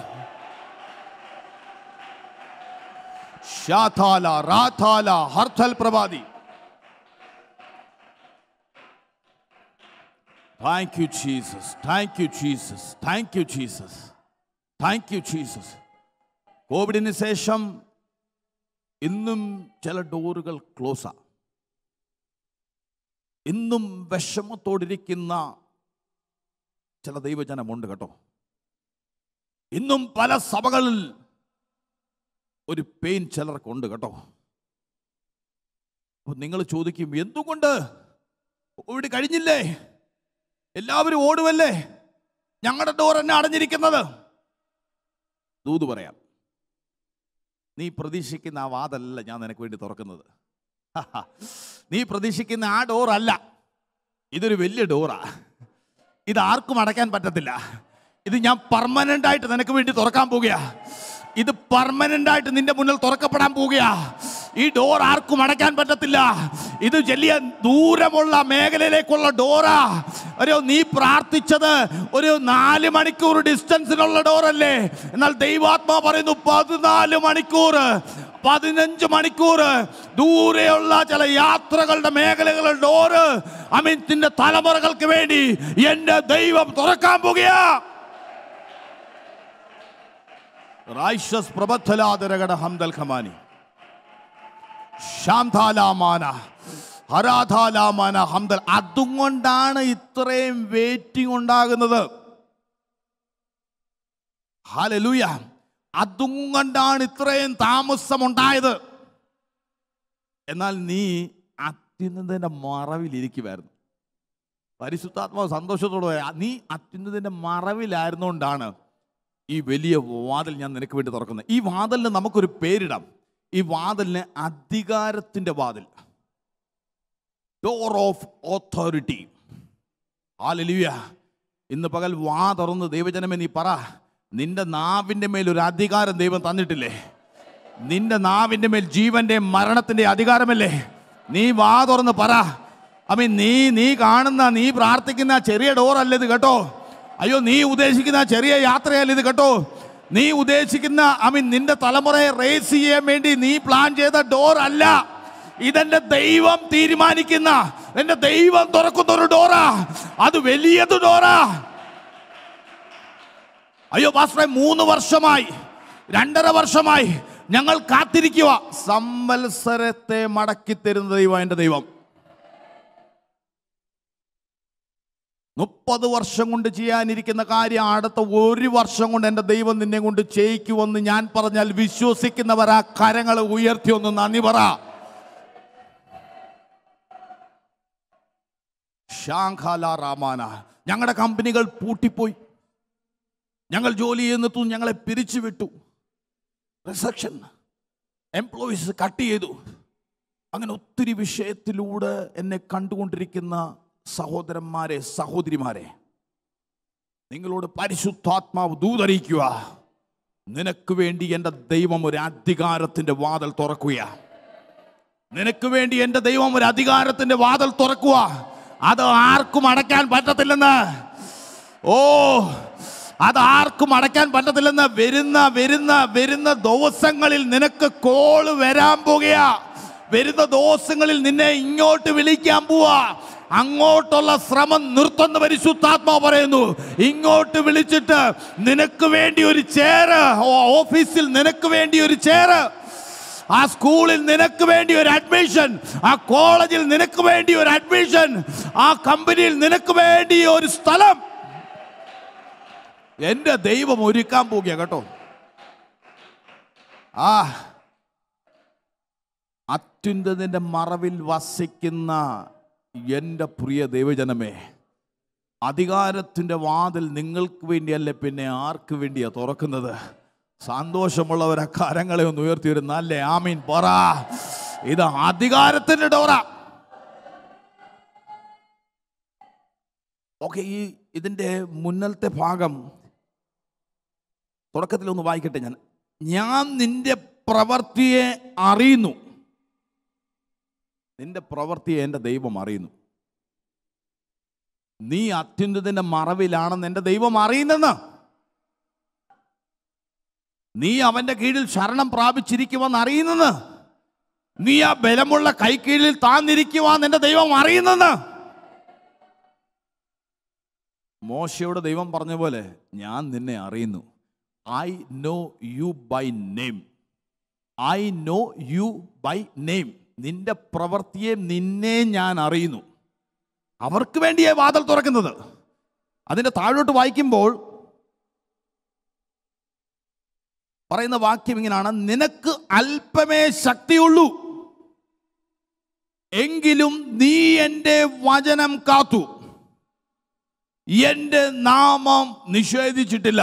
ഷാഥാല റാഥാല ഹർഥൽ പ്രവാദി. Thank you Jesus, thank you Jesus, thank you Jesus, thank you Jesus. കോവിഡിന് ശേഷം ഇന്നും ചില ഡോറുകൾ ക്ലോസാ. ഇന്നും വിഷമത്തോടിരിക്കുന്ന ചില ദൈവജനമുണ്ട് കേട്ടോ. ഇന്നും പല സഭകളിൽ ഒരു പെയിൻ ചിലർക്കുണ്ട് കേട്ടോ. അപ്പൊ നിങ്ങൾ ചോദിക്കും, എന്തുകൊണ്ട് കോവിഡ് കഴിഞ്ഞില്ലേ, എല്ലാവരും ഓടുവല്ലേ, ഞങ്ങളുടെ ഡോർ എന്നെ അടഞ്ഞിരിക്കുന്നത്? ദൂത് പറയാം, നീ പ്രതീക്ഷിക്കുന്ന ആ വാതല്ല ഞാൻ നിനക്ക് വേണ്ടി തുറക്കുന്നത്. നീ പ്രതീക്ഷിക്കുന്ന ആ ഡോർ അല്ല, ഇതൊരു വലിയ ഡോറാ. ഇത് ആർക്കും അടയ്ക്കാൻ പറ്റത്തില്ല. ഇത് ഞാൻ പെർമനന്റ് ആയിട്ട് നിനക്ക് വേണ്ടി തുറക്കാൻ പോവുകയാ. ഇത് പെർമനന്റ് ആയിട്ട് നിന്റെ മുന്നിൽ തുറക്കപ്പെടാൻ പോവുകയാ. ഈ ഡോർ ആർക്കും അടയ്ക്കാൻ പറ്റത്തില്ല. ഇത് വലിയ ദൂരമുള്ള മേഖലയിലേക്കുള്ള ഡോറാ. ഒരു നീ പ്രാർത്ഥിച്ചത് ഒരു നാല് മണിക്കൂർ ഡിസ്റ്റൻസിലുള്ള ഡോറല്ലേ, എന്നാൽ ദൈവാത്മാ പറയുന്നു പതിനാല് മണിക്കൂർ പതിനഞ്ച് മണിക്കൂർ ദൂരെയുള്ള ചില യാത്രകളുടെ മേഖലകളുടെ ഡോറ് അമീൻ നിന്റെ തലമുറകൾക്ക് വേണ്ടി എന്റെ ദൈവം തുറക്കാൻ പോകുകയാ. റൈഷസ് പ്രബദ്ധലാദരകട ഹംദൽ ഖമാനി ശാന്താലാമാന ഹരാധാലാമാന ഹംദൽ. അതുകൊണ്ടാണ് ഇത്രയും വെയിറ്റിംഗ് ഉണ്ടാകുന്നത്. ഹല്ലേലൂയ. അതുകൊണ്ടാണ് ഇത്രയും താമസം ഉണ്ടായത്. എന്നാൽ നീ അത്യുന്നതന്റെ മറവിലിരിക്കുമായിരുന്നു. പരിശുദ്ധാത്മാവ് സന്തോഷത്തോടെ നീ അത്യുന്നതന്റെ മറവിലായിരുന്നുകൊണ്ടാണ് ഈ വലിയ വാതിൽ ഞാൻ നിനക്ക് വേണ്ടി തുറക്കുന്നത്. ഈ വാതിലിന് നമുക്കൊരു പേരിടാം. ഈ വാതിലിന് അധികാരത്തിന്റെ വാതിൽ, ഡോർ ഓഫ് ഓഥോറിറ്റി. ഹല്ലേലൂയ. ഇന്ന് പകൽ വാ തുറന്ന് ദൈവജനമേ നീ പറ, നിന്റെ നാവിൻ്റെ മേൽ ഒരു അധികാരം ദൈവം തന്നിട്ടില്ലേ? നിന്റെ നാവിൻ്റെ മേൽ ജീവന്റെ മരണത്തിന്റെ അധികാരമല്ലേ? നീ വാ തുറന്ന് പറ. അമ്മ നീ നീ കാണുന്ന നീ പ്രാർത്ഥിക്കുന്ന ചെറിയ ഡോറല്ല ഇത് കേട്ടോ. അയ്യോ, നീ ഉദ്ദേശിക്കുന്ന ചെറിയ യാത്രയല്ല ഇത് കേട്ടോ. നീ ഉദ്ദേശിക്കുന്ന ഐ മീൻ നിന്റെ തലമുറയെ റേസ് ചെയ്യാൻ വേണ്ടി നീ പ്ലാൻ ചെയ്ത ഡോർ അല്ല. ഇതെന്റെ ദൈവം തീരുമാനിക്കുന്ന, എന്റെ ദൈവം തുറക്കുന്ന ഒരു ഡോറാ. അത് വലിയത് ഡോറാ. അയ്യോ പാസ്റ്ററെ, മൂന്ന് വർഷമായി രണ്ടര വർഷമായി ഞങ്ങൾ കാത്തിരിക്കുക. സംവത്സരത്തെ മടക്കി തരുന്ന ദൈവം എന്റെ ദൈവം. മുപ്പത് വർഷം കൊണ്ട് ചെയ്യാനിരിക്കുന്ന കാര്യം അടുത്ത ഒരു വർഷം കൊണ്ട് എൻ്റെ ദൈവം നിന്നെ കൊണ്ട് ചെയ്യിക്കുമെന്ന് ഞാൻ പറഞ്ഞാൽ വിശ്വസിക്കുന്നവർ ആ കരങ്ങൾ ഉയർത്തി ഒന്ന് നന്ദി പറ. ഷാങ്കാല റാമാന. ഞങ്ങളുടെ കമ്പനികൾ പൂട്ടിപ്പോയി, ഞങ്ങൾ ജോലി ചെയ്യുന്നിടത്തു ഞങ്ങളെ പിരിച്ചുവിട്ടു, റിസക്ഷൻ, എംപ്ലോയീസ് കട്ട് ചെയ്തു. അങ്ങനെ ഒത്തിരി വിഷയത്തിലൂടെ എന്നെ കണ്ടുകൊണ്ടിരിക്കുന്ന സഹോദരന്മാരെ സഹോദരിമാരെ, നിങ്ങളോട് പരിശുദ്ധാത്മാവ് ദൂതറിയിക്കുക, നിനക്ക് വേണ്ടി എൻ്റെ ദൈവം ഒരു അധികാരത്തിന്റെ വാതിൽ തുറക്കുക. നിനക്ക് വേണ്ടി എൻ്റെ ദൈവം ഒരു അധികാരത്തിന്റെ വാതിൽ തുറക്കുക. അത് ആർക്കും അടയ്ക്കാൻ പറ്റത്തില്ലെന്ന്. ഓ, അത് ആർക്കും അടയ്ക്കാൻ പറ്റത്തില്ലെന്ന്. വരുന്ന വരുന്ന വരുന്ന ദിവസങ്ങളിൽ നിനക്ക് കോള് വരാൻ പോകുക. വരുന്ന ദിവസങ്ങളിൽ നിന്നെ ഇങ്ങോട്ട് വിളിക്കാൻ പോവാ. അങ്ങോട്ടുള്ള ശ്രമം നിർത്തുന്ന പരിശുദ്ധാത്മാവ് പറയുന്നു. ഇങ്ങോട്ട് വിളിച്ചിട്ട് നിനക്ക് വേണ്ടി ഒരു ചെയർ, ഓഫീസിൽ നിനക്ക് വേണ്ടി ഒരു ചെയർ, ആ സ്കൂളിൽ നിനക്ക് വേണ്ടി ഒരു അഡ്മിഷൻ, ആ കോളേജിൽ നിനക്ക് വേണ്ടി ഒരു അഡ്മിഷൻ, ആ കമ്പനിയിൽ നിനക്ക് വേണ്ടി ഒരു സ്ഥലം എൻ്റെ ദൈവം ഒരുക്കാൻ പോകുക കേട്ടോ. ആ അത്യുന്നതന്റെ മറവിൽ വസിക്കുന്ന എൻ്റെ പ്രിയ ദൈവജനമേ, അധികാരത്തിൻ്റെ വാതിൽ നിങ്ങൾക്ക് വേണ്ടിയല്ലേ പിന്നെ ആർക്ക് വേണ്ടിയാ തുറക്കുന്നത്? സന്തോഷമുള്ളവരെ കരങ്ങളെ ഒന്ന് ഉയർത്തി ഒരു നല്ല ആമീൻ പറ. ഇത് അധികാരത്തിൻ്റെ ഡോറ. ഓക്കെ, ഈ ഇതിൻ്റെ മുന്നലത്തെ ഭാഗം തുടക്കത്തിൽ ഒന്ന് വായിക്കട്ടെ. ഞാൻ ഞാൻ നിന്റെ പ്രവൃത്തിയെ അറിയുന്നു. നിന്റെ പ്രവൃത്തിയെ എൻ്റെ ദൈവം അറിയുന്നു. നീ അത്യുന്നതന്റെ മറവിലാണെന്ന് എൻ്റെ ദൈവം അറിയുന്നെന്ന്. നീ അവന്റെ കീഴിൽ ശരണം പ്രാപിച്ചിരിക്കുമെന്ന് അറിയുന്നെന്ന്. നീ ആ ബലമുള്ള കൈക്കീഴിൽ താന്നിരിക്കുവാന്ന് എൻ്റെ ദൈവം അറിയുന്നെന്ന്. മോശയോട് ദൈവം പറഞ്ഞ പോലെ ഞാൻ നിന്നെ അറിയുന്നു. I know you by name. I know you by name. നിന്റെ പ്രവൃത്തിയെ നിന്നെ ഞാൻ അറിയുന്നു. അവർക്ക് വേണ്ടിയേ വാതിൽ തുറക്കുന്നത്. അതിൻ്റെ താഴോട്ട് വായിക്കുമ്പോൾ പറയുന്ന വാക്യം ഇങ്ങനെയാണ്: നിനക്ക് അല്പമേ ശക്തിയുള്ളൂ, എങ്കിലും നീ എൻ്റെ വചനം കാത്തു, എൻ്റെ നാമം നിഷേധിച്ചിട്ടില്ല.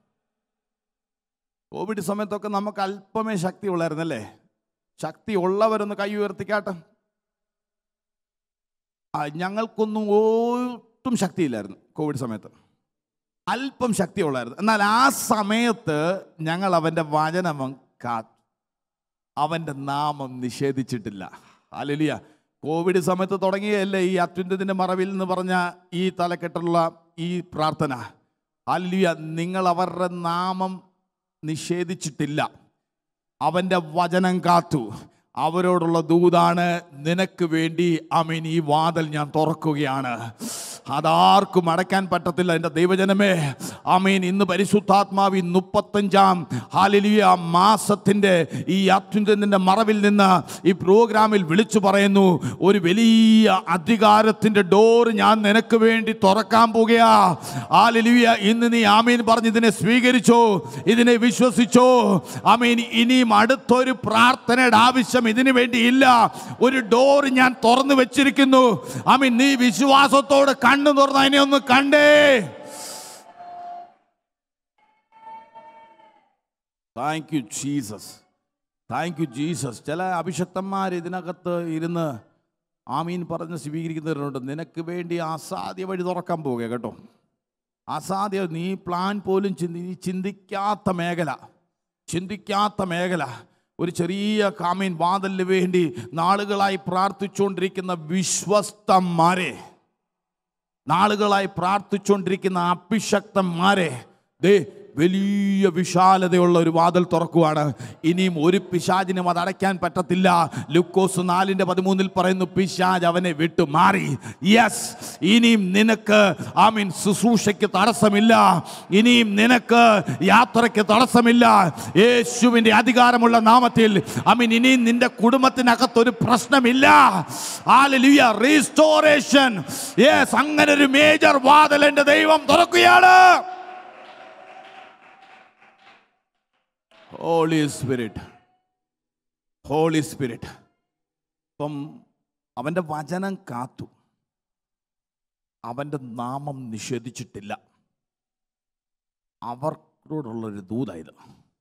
കോവിഡ് സമയത്തൊക്കെ നമുക്ക് അല്പമേ ശക്തി ഉള്ളായിരുന്നല്ലേ? ശക്തി ഉള്ളവരൊന്ന് കൈ ഉയർത്തിക്കാട്ടെ. ഞങ്ങൾക്കൊന്നും ഒട്ടും ശക്തിയില്ലായിരുന്നു കോവിഡ് സമയത്ത്. അല്പം ശക്തി ഉള്ളായിരുന്നു. എന്നാൽ ആ സമയത്ത് ഞങ്ങൾ അവൻ്റെ വചനം കാത്തു, അവൻ്റെ നാമം നിഷേധിച്ചിട്ടില്ല. ഹല്ലേലൂയ. കോവിഡ് സമയത്ത് തുടങ്ങിയല്ലേ ഈ അത്യുന്നതന്റെ മറവിൽ എന്ന് പറഞ്ഞ ഈ തലക്കെട്ടുള്ള ഈ പ്രാർത്ഥന. ഹല്ലേലൂയ. നിങ്ങൾ അവരുടെ നാമം നിഷേധിച്ചിട്ടില്ല, അവൻ്റെ വചനം കാത്തു. അവരോടുള്ള ദൂതാണ് നിനക്ക് വേണ്ടി ആമീൻ ഈ വാതിൽ ഞാൻ തുറക്കുകയാണ്. അതാർക്കും അടയ്ക്കാൻ പറ്റത്തില്ല എൻ്റെ ദൈവജനമേ. ആമീൻ. ഇന്ന് പരിശുദ്ധാത്മാവി മുപ്പത്തഞ്ചാം ഹല്ലേലൂയ മാസത്തിൻ്റെ ഈ അത്യുന്നതന്റെ മറവിൽ നിന്ന് ഈ പ്രോഗ്രാമിൽ വിളിച്ചു പറയുന്നു, ഒരു വലിയ അധികാരത്തിൻ്റെ ഡോർ ഞാൻ നിനക്ക് വേണ്ടി തുറക്കാൻ പോകുകയാ. ഹല്ലേലൂയ. ഇന്ന് നീ ആമീൻ പറഞ്ഞ് ഇതിനെ സ്വീകരിച്ചോ, ഇതിനെ വിശ്വസിച്ചോ. ആമീൻ. ഇനിയും അടുത്തൊരു പ്രാർത്ഥനയുടെ ആവശ്യം ഇതിനു വേണ്ടി ഇല്ല. ഒരു ഡോർ ഞാൻ തുറന്നു വെച്ചിരിക്കുന്നു. ആമീൻ. നീ വിശ്വാസത്തോട് കണ്ണു തുറന്ന് അതിനെ ഒന്ന് കണ്ടേ. Thank you Jesus, thank you Jesus. ചില അഭിഷക്തന്മാർ ഇതിനകത്ത് ഇരുന്ന് ആമീൻ പറഞ്ഞ് സ്വീകരിക്കുന്നവരുണ്ട്. നിനക്ക് വേണ്ടി അസാധ്യ വഴി തുറക്കാൻ പോവുക കേട്ടോ. അസാധ്യ, നീ പ്ലാൻ പോലും ചിന്തി ചിന്തിക്കാത്ത മേഖല, ചിന്തിക്കാത്ത മേഖല. ഒരു ചെറിയ കാമീൻ വാതിലിന് വേണ്ടി നാളുകളായി പ്രാർത്ഥിച്ചുകൊണ്ടിരിക്കുന്ന വിശ്വസ്തന്മാരെ, നാളുകളായി പ്രാർത്ഥിച്ചുകൊണ്ടിരിക്കുന്ന അഭിഷക്തന്മാരെ ദേ വലിയ വിശാലതയുള്ള ഒരു വാതിൽ തുറക്കുവാണ്. ഇനിയും ഒരു പിശാചിനും അത് അടയ്ക്കാൻ പറ്റത്തില്ല. ലൂക്കോസ് നാലിന്റെ പതിമൂന്നിൽ പറയുന്നു, പിശാച് അവനെ വിട്ടു മാറി. യെസ്, ഇനിയും നിനക്ക് ആമീൻ ശുശ്രൂഷയ്ക്ക് തടസ്സമില്ല, ഇനിയും നിനക്ക് യാത്രയ്ക്ക് തടസ്സമില്ല. യേശുവിൻ്റെ അധികാരമുള്ള നാമത്തിൽ ആമീൻ ഇനിയും നിന്റെ കുടുംബത്തിനകത്തൊരു പ്രശ്നമില്ല. ഹല്ലേലൂയ. റീസ്റ്റോറേഷൻ. യെസ്, അങ്ങനെ ഒരു മേജർ വാതിൽ എൻ്റെ ദൈവം തുറക്കുകയാണ്. Holy Spirit, Holy Spirit. അപ്പം അവൻ്റെ വചനം കാത്തു, അവൻ്റെ നാമം നിഷേധിച്ചിട്ടില്ല. അവർക്കോടുള്ളൊരു ദൂതായത്.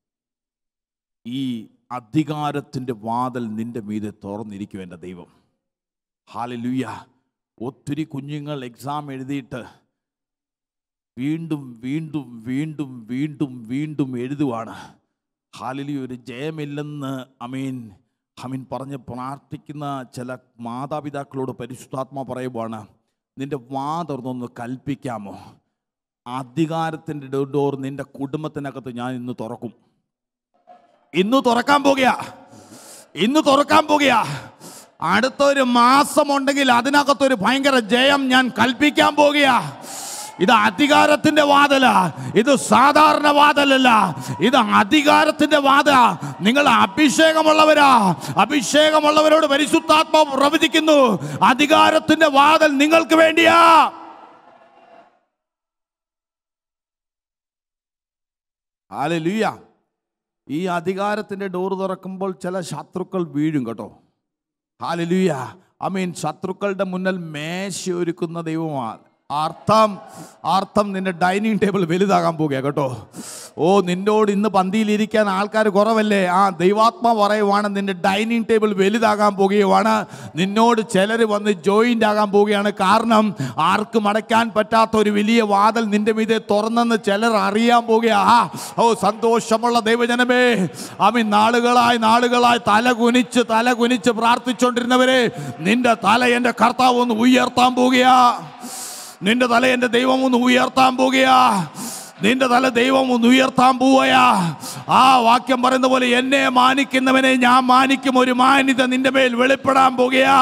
ഈ അധികാരത്തിൻ്റെ വാതിൽ നിന്റെ മീതെ തുറന്നിരിക്കും എൻ്റെ ദൈവം. ഹല്ലേലൂയ. ഒത്തിരി കുഞ്ഞുങ്ങൾ എക്സാം എഴുതിയിട്ട് വീണ്ടും വീണ്ടും വീണ്ടും വീണ്ടും വീണ്ടും എഴുതുവാണ്. ഹല്ലേലൂയ. ഒരു ജയമില്ലെന്ന് അമീൻ അമീൻ പറഞ്ഞ് പ്രാർത്ഥിക്കുന്ന ചില മാതാപിതാക്കളോട് പരിശുദ്ധാത്മാ പറയുവാണ്, നിന്റെ വാ തുറന്നൊന്ന് കൽപ്പിക്കാമോ? അധികാരത്തിൻ്റെ ഡോർ നിന്റെ കുടുംബത്തിനകത്ത് ഞാൻ ഇന്ന് തുറക്കും. ഇന്ന് തുറക്കാൻ പോകുക, ഇന്ന് തുറക്കാൻ പോകുക. അടുത്തൊരു മാസം ഉണ്ടെങ്കിൽ അതിനകത്തൊരു ഭയങ്കര ജയം ഞാൻ കൽപ്പിക്കാൻ പോകുക. ഇത് അധികാരത്തിന്റെ വാതിലാ. ഇത് സാധാരണ വാതിലല്ല, ഇത് അധികാരത്തിന്റെ വാതിലാ. നിങ്ങൾ അഭിഷേകമുള്ളവരാ. അഭിഷേകമുള്ളവരോട് പരിശുദ്ധാത്മാവ് പ്രവചിക്കുന്നു, അധികാരത്തിന്റെ വാതിൽ നിങ്ങൾക്ക് വേണ്ടിയാ. ഹല്ലേലൂയ. ഈ അധികാരത്തിന്റെ ഡോർ തുറക്കുമ്പോൾ ചില ശത്രുക്കൾ വീഴും കേട്ടോ. ഹല്ലേലൂയ. ഐ മീൻ ശത്രുക്കളുടെ മുന്നിൽ മേശ ഒരുക്കുന്ന ദൈവമാണ്. അർത്ഥം അർത്ഥം നിന്റെ ഡൈനിങ് ടേബിൾ വലുതാകാൻ പോകുക കേട്ടോ. ഓ, നിന്നോട് ഇന്ന് പന്തിയിലിരിക്കാൻ ആൾക്കാർ കുറവല്ലേ? ആ ദൈവാത്മാ പറയുവാണ്, നിന്റെ ഡൈനിങ് ടേബിൾ വലുതാകാൻ പോകുകയാണ്. നിന്നോട് ചിലർ വന്ന് ജോയിൻ്റ് ആകാൻ പോവുകയാണ്. കാരണം ആർക്കും അടയ്ക്കാൻ പറ്റാത്ത ഒരു വലിയ വാതിൽ നിന്റെ മീതെ തുറന്നെന്ന് ചിലർ അറിയാൻ പോകുകയാ. ഓ സന്തോഷമുള്ള ദൈവജനമേ, ആമീൻ. നാളുകളായി നാളുകളായി തല കുനിച്ച് തല കുനിച്ച് പ്രാർത്ഥിച്ചുകൊണ്ടിരുന്നവരെ, നിന്റെ തല എൻ്റെ കർത്താവ് ഒന്ന് ഉയർത്താൻ പോകുകയാ. നിന്റെ തല എൻ്റെ ദൈവം ഒന്ന് ഉയർത്താൻ പോകുകയാ. നിന്റെ തല ദൈവം ഒന്ന് ഉയർത്താൻ പോവുകയാ. ആ വാക്യം പറയുന്ന പോലെ, എന്നെ മാനിക്കുന്നവനെ ഞാൻ മാനിക്കും. ഒരു മാന്യത നിന്റെ മേൽ വെളിപ്പെടാൻ പോകുകയാ.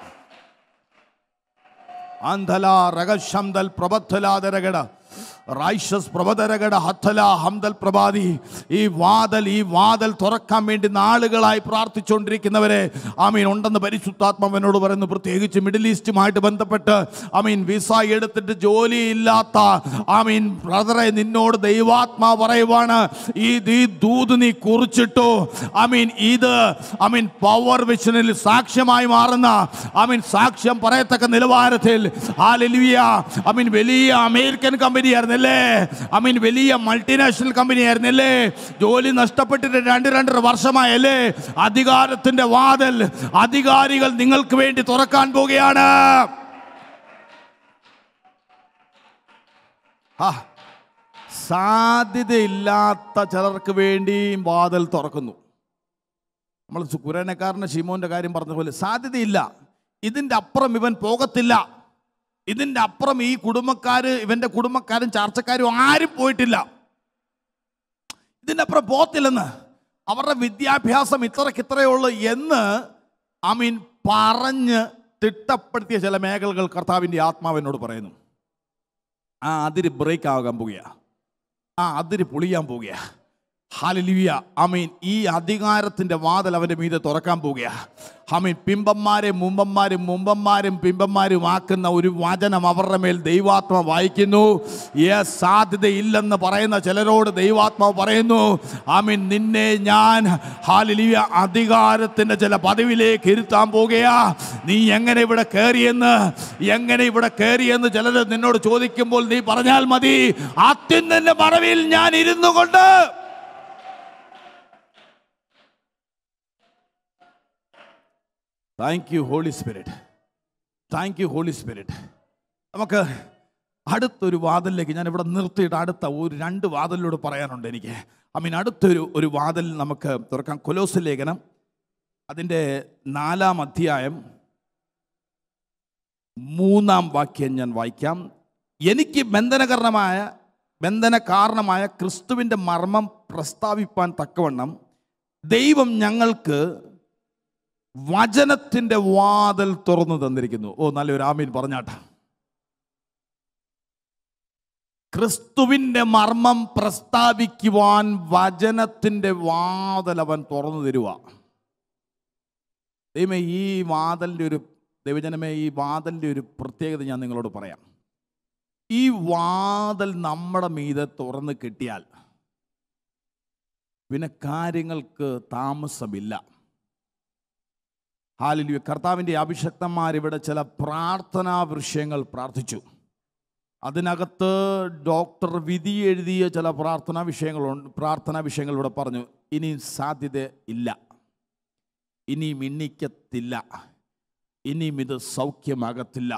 അന്ധല രഗശംദൽ പ്രബദ്ധലാദരഗട റൈഷസ് പ്രബദരഗട ഹത്തല ഹംദൽ പ്രഭാതി. ഈ വാതൽ ഈ വാതൽ തുറക്കാൻ വേണ്ടി നാളുകളായി പ്രാർത്ഥിച്ചുകൊണ്ടിരിക്കുന്നവരെ ആമീൻ ഉണ്ടെന്ന് പരിശുദ്ധാത്മാവനോട് പറയുന്നു. പ്രത്യേകിച്ച് മിഡിൽ ഈസ്റ്റുമായിട്ട് ബന്ധപ്പെട്ട് ആമീൻ വിസ എടുത്തിട്ട് ജോലിയില്ലാത്ത ആമീൻ ബ്രദറെ, നിന്നോട് ദൈവാത്മാ പറയുവാണ്, ഈ ഈ ദൂത് നീ കുറിച്ചിട്ടു. ആമീൻ ഇത് ആമീൻ പവർ വിഷനിൽ സാക്ഷ്യമായി മാറുന്ന ആമീൻ സാക്ഷ്യം പറയത്തക്ക നിലവാരത്തിൽ ഹല്ലേലൂയ. ആമീൻ വലിയ അമേരിക്കൻ കമ്പനിയായിരുന്നു അല്ലേ? ഐ മീൻ വലിയ മൾട്ടിനാഷണൽ കമ്പനി ആയിരുന്നല്ലേ? ജോലി നഷ്ടപ്പെട്ടിട്ട് രണ്ട് രണ്ടര വർഷമായല്ലേ? അധികാരത്തിന്റെ വാതിൽ അധികാരികൾ നിങ്ങൾക്ക് വേണ്ടി തുറക്കാൻ പോകുകയാണ്. സാധ്യതയില്ലാത്ത ചിലർക്ക് വേണ്ടിയും വാതിൽ തുറക്കുന്നു. നമ്മൾ കുരേനക്കാരൻ്റെ ശിമോന്റെ കാര്യം പറഞ്ഞ പോലെ, സാധ്യതയില്ല, ഇതിൻ്റെ അപ്പുറം ഇവൻ പോകത്തില്ല, ഇതിൻ്റെ അപ്പുറം ഈ കുടുംബക്കാർ ഇവൻ്റെ കുടുംബക്കാരും ചർച്ചക്കാരും ആരും പോയിട്ടില്ല, ഇതിൻ്റെ അപ്പുറം പോകത്തില്ലെന്ന്, അവരുടെ വിദ്യാഭ്യാസം ഇത്രയ്ക്ക് ഇത്രയേ ഉള്ളൂ എന്ന് ഐ മീൻ പറഞ്ഞ് തിട്ടപ്പെടുത്തിയ ചില മേഖലകൾ കർത്താവിൻ്റെ ആത്മാവിനോട് പറയുന്നു. ആ അതിര് ബ്രേക്ക് ആകാൻ പോകുക, ആ അതിര് പൊളിയാൻ പോകുക. ഹല്ലേലൂയ. ആമീൻ. ഈ അധികാരത്തിൻ്റെ വാതിൽ അവൻ്റെ മീതെ തുറക്കാൻ പോകുക. ആമീൻ. പിമ്പന്മാരെ മുമ്പന്മാരും മുമ്പന്മാരും പിമ്പന്മാരും ആക്കുന്ന ഒരു വചനം അവരുടെ മേൽ ദൈവാത്മാവ് വായിക്കുന്നു. യെസ്, സാധ്യതയില്ലെന്ന് പറയുന്ന ചിലരോട് ദൈവാത്മാവ് പറയുന്നു, ആമീൻ, നിന്നെ ഞാൻ ഹല്ലേലൂയ അധികാരത്തിൻ്റെ ചില പദവിയിലേക്ക് ഇരുത്താൻ പോകുകയാ. നീ എങ്ങനെ ഇവിടെ കയറിയെന്ന് എങ്ങനെ ഇവിടെ കയറിയെന്ന് ചിലർ നിന്നോട് ചോദിക്കുമ്പോൾ നീ പറഞ്ഞാൽ മതി, അത്യുന്നതന്റെ പദവിയിൽ ഞാൻ ഇരുന്നു കൊണ്ട്. Thank you Holy Spirit, thank you Holy Spirit. നമുക്ക് അടുത്തൊരു വാതിലിലേക്ക് ഞാൻ ഇവിടെ നിർത്തിയിട്ട് അടുത്ത ഒരു രണ്ട് വാതിലിലൂടെ പറയാനുണ്ട് എനിക്ക്. ഐ മീൻ അടുത്തൊരു ഒരു വാതിൽ നമുക്ക് തുറക്കാം. കൊലോസ്യ ലേഖനം അതിൻ്റെ നാലാം അധ്യായം മൂന്നാം വാക്യം ഞാൻ വായിക്കാം. എനിക്ക് ബന്ധനകരണമായ ബന്ധന കാരണമായ ക്രിസ്തുവിൻ്റെ മർമ്മം പ്രസ്താവിപ്പാൻ തക്കവണ്ണം ദൈവം ഞങ്ങൾക്ക് വചനത്തിൻ്റെ വാതിൽ തുറന്നു തന്നിരിക്കുന്നു. ഓ, നല്ലൊരു ആമീൻ പറഞ്ഞാട്ടെ. ക്രിസ്തുവിൻ്റെ മർമ്മം പ്രസ്താവിക്കുവാൻ വചനത്തിൻ്റെ വാതിൽ അവൻ തുറന്നു തരുക. ദൈവമേ, ഈ വാതിലിൻ്റെ ഒരു ദൈവജനമേ ഈ വാതിലിൻ്റെ ഒരു പ്രത്യേകത ഞാൻ നിങ്ങളോട് പറയാം. ഈ വാതിൽ നമ്മുടെ മീതെ തുറന്ന് കിട്ടിയാൽ പിന്നെ കാര്യങ്ങൾക്ക് താമസമില്ല. ഹല്ലേലൂയ. കർത്താവിൻ്റെ അഭിഷക്തന്മാരിവിടെ ചില പ്രാർത്ഥനാ വിഷയങ്ങൾ പ്രാർത്ഥിച്ചു. അതിനകത്ത് ഡോക്ടർ വിധി എഴുതിയ ചില പ്രാർത്ഥനാ വിഷയങ്ങളുണ്ട്. പ്രാർത്ഥനാ വിഷയങ്ങൾ ഇവിടെ പറഞ്ഞു. ഇനി സാധ്യത ഇല്ല, ഇനിയും എണ്ണിക്കത്തില്ല, ഇനിയും ഇത് സൗഖ്യമാകത്തില്ല.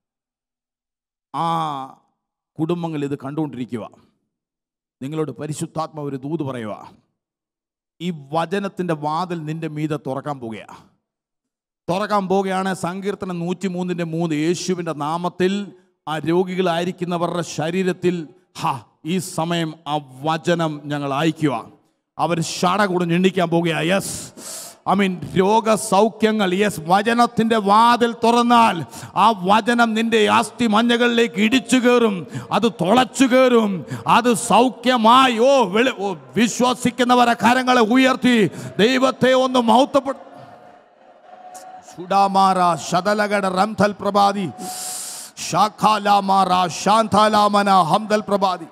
ആ കുടുംബങ്ങൾ ഇത് കണ്ടുകൊണ്ടിരിക്കുക. നിങ്ങളോട് പരിശുദ്ധാത്മാവ് ഒരു ദൂത് പറയുക. ഈ വചനത്തിൻ്റെ വാതിൽ നിന്റെ മീതെ തുറക്കാൻ പോകുകയാണ് തുറക്കാൻ പോവുകയാണ്. സങ്കീർത്തനം നൂറ്റി മൂന്നിൻ്റെ മൂന്ന്, യേശുവിൻ്റെ നാമത്തിൽ ആ രോഗികളായിരിക്കുന്നവരുടെ ശരീരത്തിൽ ഹാ ഈ സമയം ആ വചനം ഞങ്ങൾ അയക്കുക. അവർ ഷട കൂടെ ഞെണ്ണിക്കാൻ പോവുകയാണ്. യെസ്, ഐ മീൻ രോഗസൗഖ്യങ്ങൾ. യെസ്, വചനത്തിൻ്റെ വാതിൽ തുറന്നാൽ ആ വചനം നിന്റെ അസ്ഥി മഞ്ഞകളിലേക്ക് ഇടിച്ചു കയറും, അത് തുളച്ചു കയറും, അത് സൗഖ്യമായി. ഓ വെളി ഓ വിശ്വസിക്കുന്നവരെ കരങ്ങളെ ഉയർത്തി ദൈവത്തെ ഒന്ന് മഹത്വപ്പെടും. സുഡാമാര ശതലഗട റംഥൽ പ്രഭാതി ശാഖാലാമാര ശാന്താലാമന ഹംദൽ പ്രഭാതി.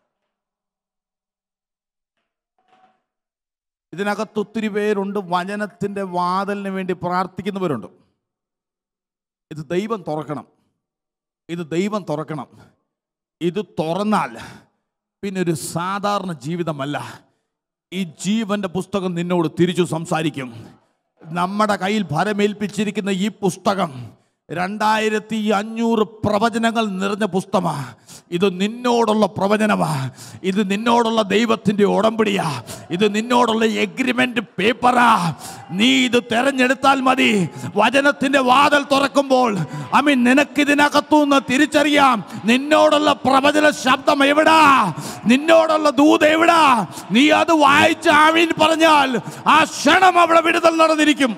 ഇതിനകത്ത് ഒത്തിരി പേരുണ്ട് വചനത്തിൻ്റെ വാതിലിന് വേണ്ടി പ്രാർത്ഥിക്കുന്നവരുണ്ട്. ഇത് ദൈവം തുറക്കണം, ഇത് ദൈവം തുറക്കണം. ഇത് തുറന്നാൽ പിന്നെ ഒരു സാധാരണ ജീവിതമല്ല. ഈ ജീവൻ്റെ പുസ്തകം നിന്നോട് തിരിച്ചു സംസാരിക്കും. നമ്മുടെ കയ്യിൽ ഭരമേൽപ്പിച്ചിരിക്കുന്ന ഈ പുസ്തകം രണ്ടായിരത്തി അഞ്ഞൂറ് പ്രവചനങ്ങൾ നിറഞ്ഞ പുസ്തകമാണ്. ഇത് നിന്നോടുള്ള പ്രവചനമാ, ഇത് നിന്നോടുള്ള ദൈവത്തിൻ്റെ ഉടമ്പടിയാ, ഇത് നിന്നോടുള്ള എഗ്രിമെന്റ് പേപ്പറാ. നീ ഇത് തെരഞ്ഞെടുത്താൽ മതി. വചനത്തിൻ്റെ വാതിൽ തുറക്കുമ്പോൾ ഐ മീൻ നിനക്കിതിനകത്തുനിന്ന് തിരിച്ചറിയാം നിന്നോടുള്ള പ്രവചന ശബ്ദം എവിടാ, നിന്നോടുള്ള ദൂത് എവിടാ. നീ അത് വായിച്ച് ആമീൻ പറഞ്ഞാൽ ആ ക്ഷണം അവിടെ വിടുതൽ നടന്നിരിക്കും.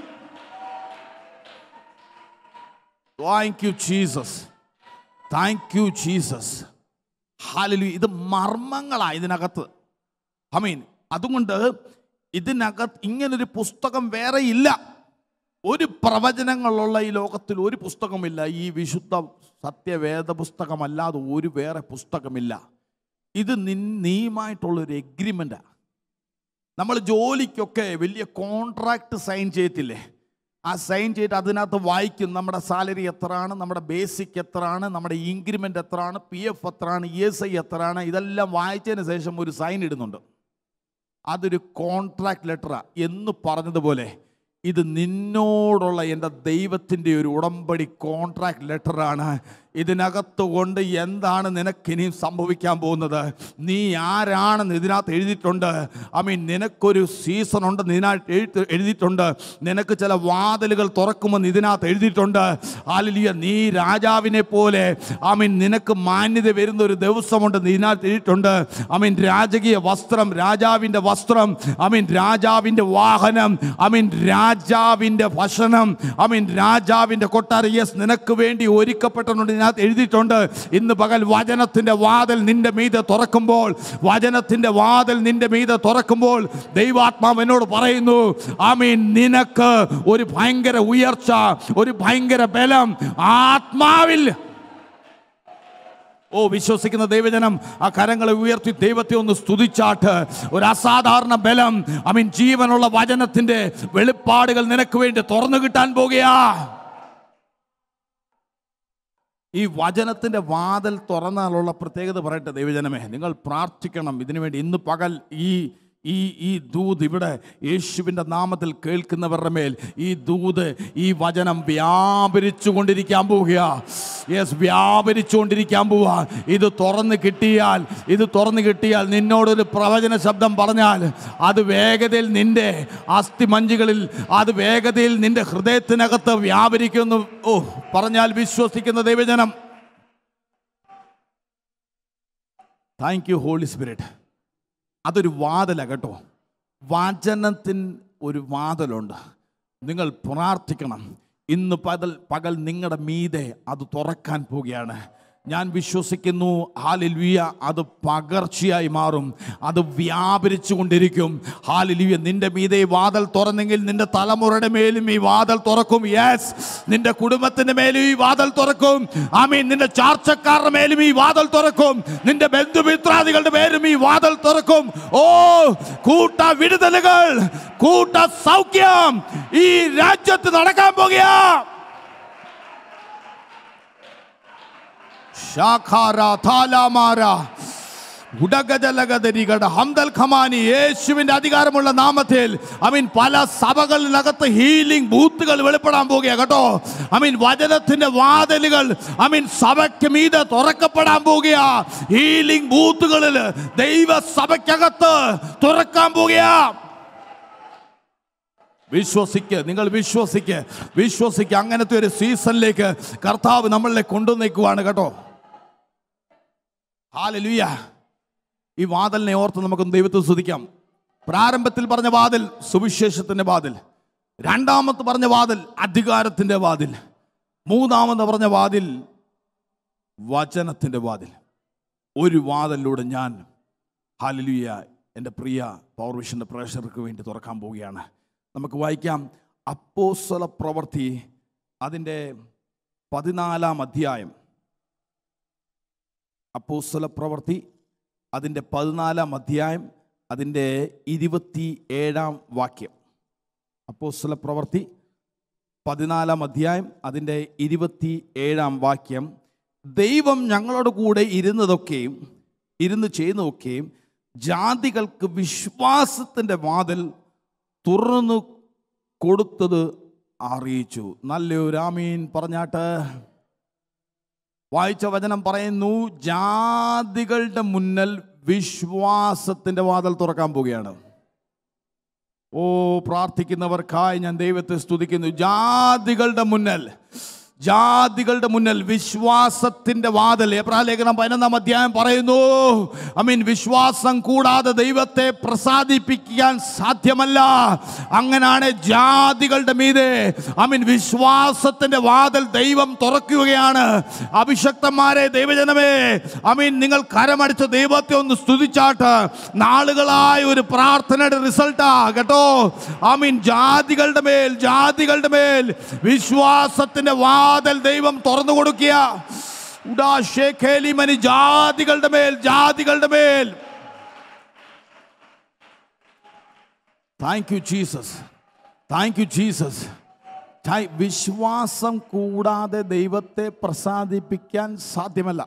Thank you, Jesus. Thank you, Jesus. Hallelujah. ഇത് മർമ്മങ്ങളാണ് ഇതിനകത്ത്. ഐ മീൻ അതുകൊണ്ട് ഇതിനകത്ത് ഇങ്ങനൊരു പുസ്തകം വേറെ ഇല്ല. ഒരു പ്രവചനങ്ങളുള്ള ഈ ലോകത്തിൽ ഒരു പുസ്തകമില്ല. ഈ വിശുദ്ധ സത്യവേദ പുസ്തകമല്ലാതെ ഒരു വേറെ പുസ്തകമില്ല. ഇത് നീയുമായിട്ടുള്ളൊരു എഗ്രിമെൻ്റാണ്. നമ്മൾ ജോലിക്കൊക്കെ വലിയ കോൺട്രാക്ട് സൈൻ ചെയ്യത്തില്ലേ? ആ സൈൻ ചെയ്തിട്ട് അതിനകത്ത് വായിക്കും നമ്മുടെ സാലറി എത്രയാണ്, നമ്മുടെ ബേസിക് എത്രയാണ്, നമ്മുടെ ഇൻക്രിമെൻ്റ് എത്രയാണ്, പി എഫ് എത്രയാണ്, ഇ എസ് ഐ എത്രയാണ്. ഇതെല്ലാം വായിച്ചതിന് ശേഷം ഒരു സൈൻ ഇടുന്നുണ്ട്. അതൊരു കോൺട്രാക്ട് ലെറ്ററാണ് എന്ന് പറഞ്ഞതുപോലെ ഇത് നിന്നോടുള്ള എൻ്റെ ദൈവത്തിൻ്റെ ഒരു ഉടമ്പടി കോൺട്രാക്ട് ലെറ്ററാണ്. ഇതിനകത്ത് കൊണ്ട് എന്താണ് നിനക്കിനിയും സംഭവിക്കാൻ പോകുന്നത്, നീ ആരാണെന്ന് ഇതിനകത്ത് എഴുതിയിട്ടുണ്ട്. ഐ മീൻ നിനക്കൊരു സീസൺ ഉണ്ടെന്ന് ഇതിനകത്ത് എഴുതി എഴുതിയിട്ടുണ്ട് നിനക്ക് ചില വാതിലുകൾ തുറക്കുമെന്ന് ഇതിനകത്ത് എഴുതിയിട്ടുണ്ട്. ഹല്ലേലൂയ. നീ രാജാവിനെ പോലെ ഐ മീൻ നിനക്ക് മാന്യത വരുന്ന ഒരു ദിവസമുണ്ടെന്ന് ഇതിനകത്ത് എഴുതിയിട്ടുണ്ട്. ഐ മീൻ രാജകീയ വസ്ത്രം, രാജാവിൻ്റെ വസ്ത്രം, ഐ മീൻ രാജാവിൻ്റെ വാഹനം, ഐ മീൻ രാജാവിൻ്റെ ഭക്ഷണം, ഐ മീൻ രാജാവിൻ്റെ കൊട്ടാരം. യെസ്, നിനക്ക് വേണ്ടി ഒരുക്കപ്പെട്ടിട്ടുണ്ട് ഇതിനകത്ത് എഴുതിയിട്ടുണ്ട്. ഇന്ന് പകൽ വചനത്തിൻ്റെ വാതിൽ നിന്റെ മീതെ തുറക്കുമ്പോൾ, വചനത്തിൻ്റെ വാതിൽ നിന്റെ മീതെ തുറക്കുമ്പോൾ ദൈവാത്മാവ് എന്നോട് പറയുന്നു ആമീൻ നിനക്ക് ഒരു ഭയങ്കര ഉയർച്ച, ഒരു ഭയങ്കര ബലം ആത്മാവിൽ. ഓ വിശ്വസിക്കുന്ന ദൈവജനം ആ കരങ്ങളെ ഉയർത്തി ദൈവത്തെ ഒന്ന് സ്തുതിച്ചാട്ട്. ഒരു അസാധാരണ ബലം ഐ മീൻ ജീവനുള്ള വചനത്തിൻ്റെ വെളിപ്പാടുകൾ നിനക്ക് വേണ്ടി തുറന്നു കിട്ടാൻ പോകുകയാ. ഈ വചനത്തിൻ്റെ വാതിൽ തുറന്നാലുള്ള പ്രത്യേകത പറയട്ടെ ദൈവജനമേ, നിങ്ങൾ പ്രാർത്ഥിക്കണം ഇതിനുവേണ്ടി. ഇന്ന് പകൽ ഈ ഈ ഈ ദൂത് ഇവിടെ യേശുവിൻ്റെ നാമത്തിൽ കേൾക്കുന്നവരുടെ മേൽ ഈ ദൂത്, ഈ വചനം വ്യാപരിച്ചു കൊണ്ടിരിക്കാൻ പോവുക. യെസ്, വ്യാപരിച്ചു കൊണ്ടിരിക്കാൻ പോവുക. ഇത് തുറന്ന് കിട്ടിയാൽ ഇത് തുറന്ന് കിട്ടിയാൽ നിന്നോടൊരു പ്രവചന ശബ്ദം പറഞ്ഞാൽ അത് വേഗതയിൽ നിന്റെ അസ്ഥിമഞ്ജുകളിൽ, അത് വേഗതയിൽ നിന്റെ ഹൃദയത്തിനകത്ത് വ്യാപരിക്കുന്നു. ഓ പറഞ്ഞാൽ വിശ്വസിക്കുന്ന ദൈവജനം. Thank you Holy Spirit. അതൊരു വാതിലാണ് കേട്ടോ. വചനത്തിന് ഒരു വാതിലുണ്ട്. നിങ്ങൾ പ്രാർത്ഥിക്കണം. ഇന്ന് പകൽ പകൽ നിങ്ങളുടെ മീതെ അത് തുറക്കാൻ പോവുകയാണ്. ഞാൻ വിശ്വസിക്കുന്നു ഹല്ലേലൂയ, അത് പകർച്ചയായി മാറും, അത് വ്യാപരിച്ചു കൊണ്ടിരിക്കും. ഹല്ലേലൂയ. നിന്റെ മീതെ ഈ വാതിൽ തുറന്നെങ്കിൽ നിന്റെ തലമുറയുടെ മേലും ഈ വാതിൽ തുറക്കും. യെസ്, നിന്റെ കുടുംബത്തിന്റെ മേലും ഈ വാതിൽ തുറക്കും. ആമീൻ. നിന്റെ ചാർച്ചക്കാരുടെ മേലും ഈ വാതിൽ തുറക്കും. നിന്റെ ബന്ധുമിത്രാദികളുടെ മേലും ഈ വാതിൽ തുറക്കും. ഓ കൂട്ട വിടുതലുകൾ, കൂട്ട സൗഖ്യം ഈ രാജ്യത്ത് നടക്കാൻ പോകുകയാ. യേശുവിന്റെ അധികാരമുള്ള നാമത്തിൽ അമീൻ പല സഭകളിനകത്ത് ഹീലിംഗ് ബൂത്തുകൾ വെളിപ്പെടാൻ പോകുക കേട്ടോ. അമീൻ വചനത്തിന്റെ വാതിലുകൾ അമീൻ സഭയ്ക്ക് മീതെ തുറക്കപ്പെടാൻ പോകുക. ഹീലിംഗ് ബൂത്തുകളിൽ ദൈവ സഭയ്ക്കകത്ത് തുറക്കാൻ പോകുക. വിശ്വസിക്ക്, നിങ്ങൾ വിശ്വസിക്ക്, വിശ്വസിക്ക്. അങ്ങനത്തെ ഒരു സീസണിലേക്ക് കർത്താവ് നമ്മളെ കൊണ്ടുവന്നേക്കുവാണ് കേട്ടോ. ഹല്ലേലൂയ. ഈ വാതിലിനെ ഓർത്ത് നമുക്ക് ദൈവത്തെ സ്തുതിക്കാം. പ്രാരംഭത്തിൽ പറഞ്ഞ വാതിൽ സുവിശേഷത്തിന്റെ വാതിൽ. രണ്ടാമത്തെ പറഞ്ഞ വാതിൽ അധികാരത്തിൻ്റെ വാതിൽ. മൂന്നാമത് പറഞ്ഞ വാതിൽ വചനത്തിൻ്റെ വാതിൽ. ഒരു വാതിലൂടെ ഞാൻ ഹല്ലേലൂയ എൻ്റെ പ്രിയ പവർവിഷൻ്റെ പ്രേക്ഷകർക്ക് വേണ്ടി തുറക്കാൻ പോവുകയാണ്. നമുക്ക് വായിക്കാം അപ്പോസ്തല പ്രവൃത്തി അതിൻ്റെ പതിനാലാം അധ്യായം. അപ്പോസ്തല പ്രവൃത്തി അതിൻ്റെ പതിനാലാം അധ്യായം അതിൻ്റെ ഇരുപത്തി ഏഴാം വാക്യം. അപ്പോസ്തല പ്രവൃത്തി പതിനാലാം അധ്യായം അതിൻ്റെ ഇരുപത്തി ഏഴാം വാക്യം. ദൈവം ഞങ്ങളോട് കൂടെ ഇരുന്നതൊക്കെയും ഇരുന്ന് ചെയ്യുന്നതൊക്കെയും ജാതികൾക്ക് വിശ്വാസത്തിൻ്റെ വാതിൽ തുറന്നു കൊടുത്തത് അറിയിച്ചു. നല്ലൊരു ആമീൻ പറഞ്ഞാട്ട്. വായിച്ച വചനം പറയുന്നു, ജാതികളുടെ മുന്നിൽ വിശ്വാസത്തിൻ്റെ വാതിൽ തുറക്കാൻ പോവുകയാണ്. ഓ, പ്രാർത്ഥിക്കുന്നവർക്കായി ഞാൻ ദൈവത്തെ സ്തുതിക്കുന്നു. ജാതികളുടെ മുന്നിൽ ജാതികളുടെ മുന്നിൽ വിശ്വാസത്തിൻ്റെ വാതിൽ. എബ്രായലേഖനം പതിനൊന്നാം അധ്യായം പറയുന്നു, ഐ മീൻ വിശ്വാസം കൂടാതെ ദൈവത്തെ പ്രസാദിപ്പിക്കാൻ സാധ്യമല്ല. അങ്ങനെയാണ് ജാതികളുടെ മീതെ ഐ മീൻ വിശ്വാസത്തിൻ്റെ വാതിൽ ദൈവം തുറക്കുകയാണ്. അഭിഷക്തന്മാരെ, ദൈവജനമേ, ഐ മീൻ നിങ്ങൾ കരമടിച്ച് ദൈവത്തെ ഒന്ന് സ്തുതിച്ചാട്ട്. നാളുകളായ ഒരു പ്രാർത്ഥനയുടെ റിസൾട്ടാ കേട്ടോ. ഐ മീൻ ജാതികളുടെ മേൽ ജാതികളുടെ മേൽ വിശ്വാസത്തിൻ്റെ വാതിൽ ദൈവം തുറന്നു കൊടുക്കുക. ജാതികളുടെ മേൽ ജാതികളുടെ മേൽ. Thank you Jesus, thank you Jesus. വിശ്വാസം കൂടാതെ ദൈവത്തെ പ്രസാദിപ്പിക്കാൻ സാധ്യമല്ല.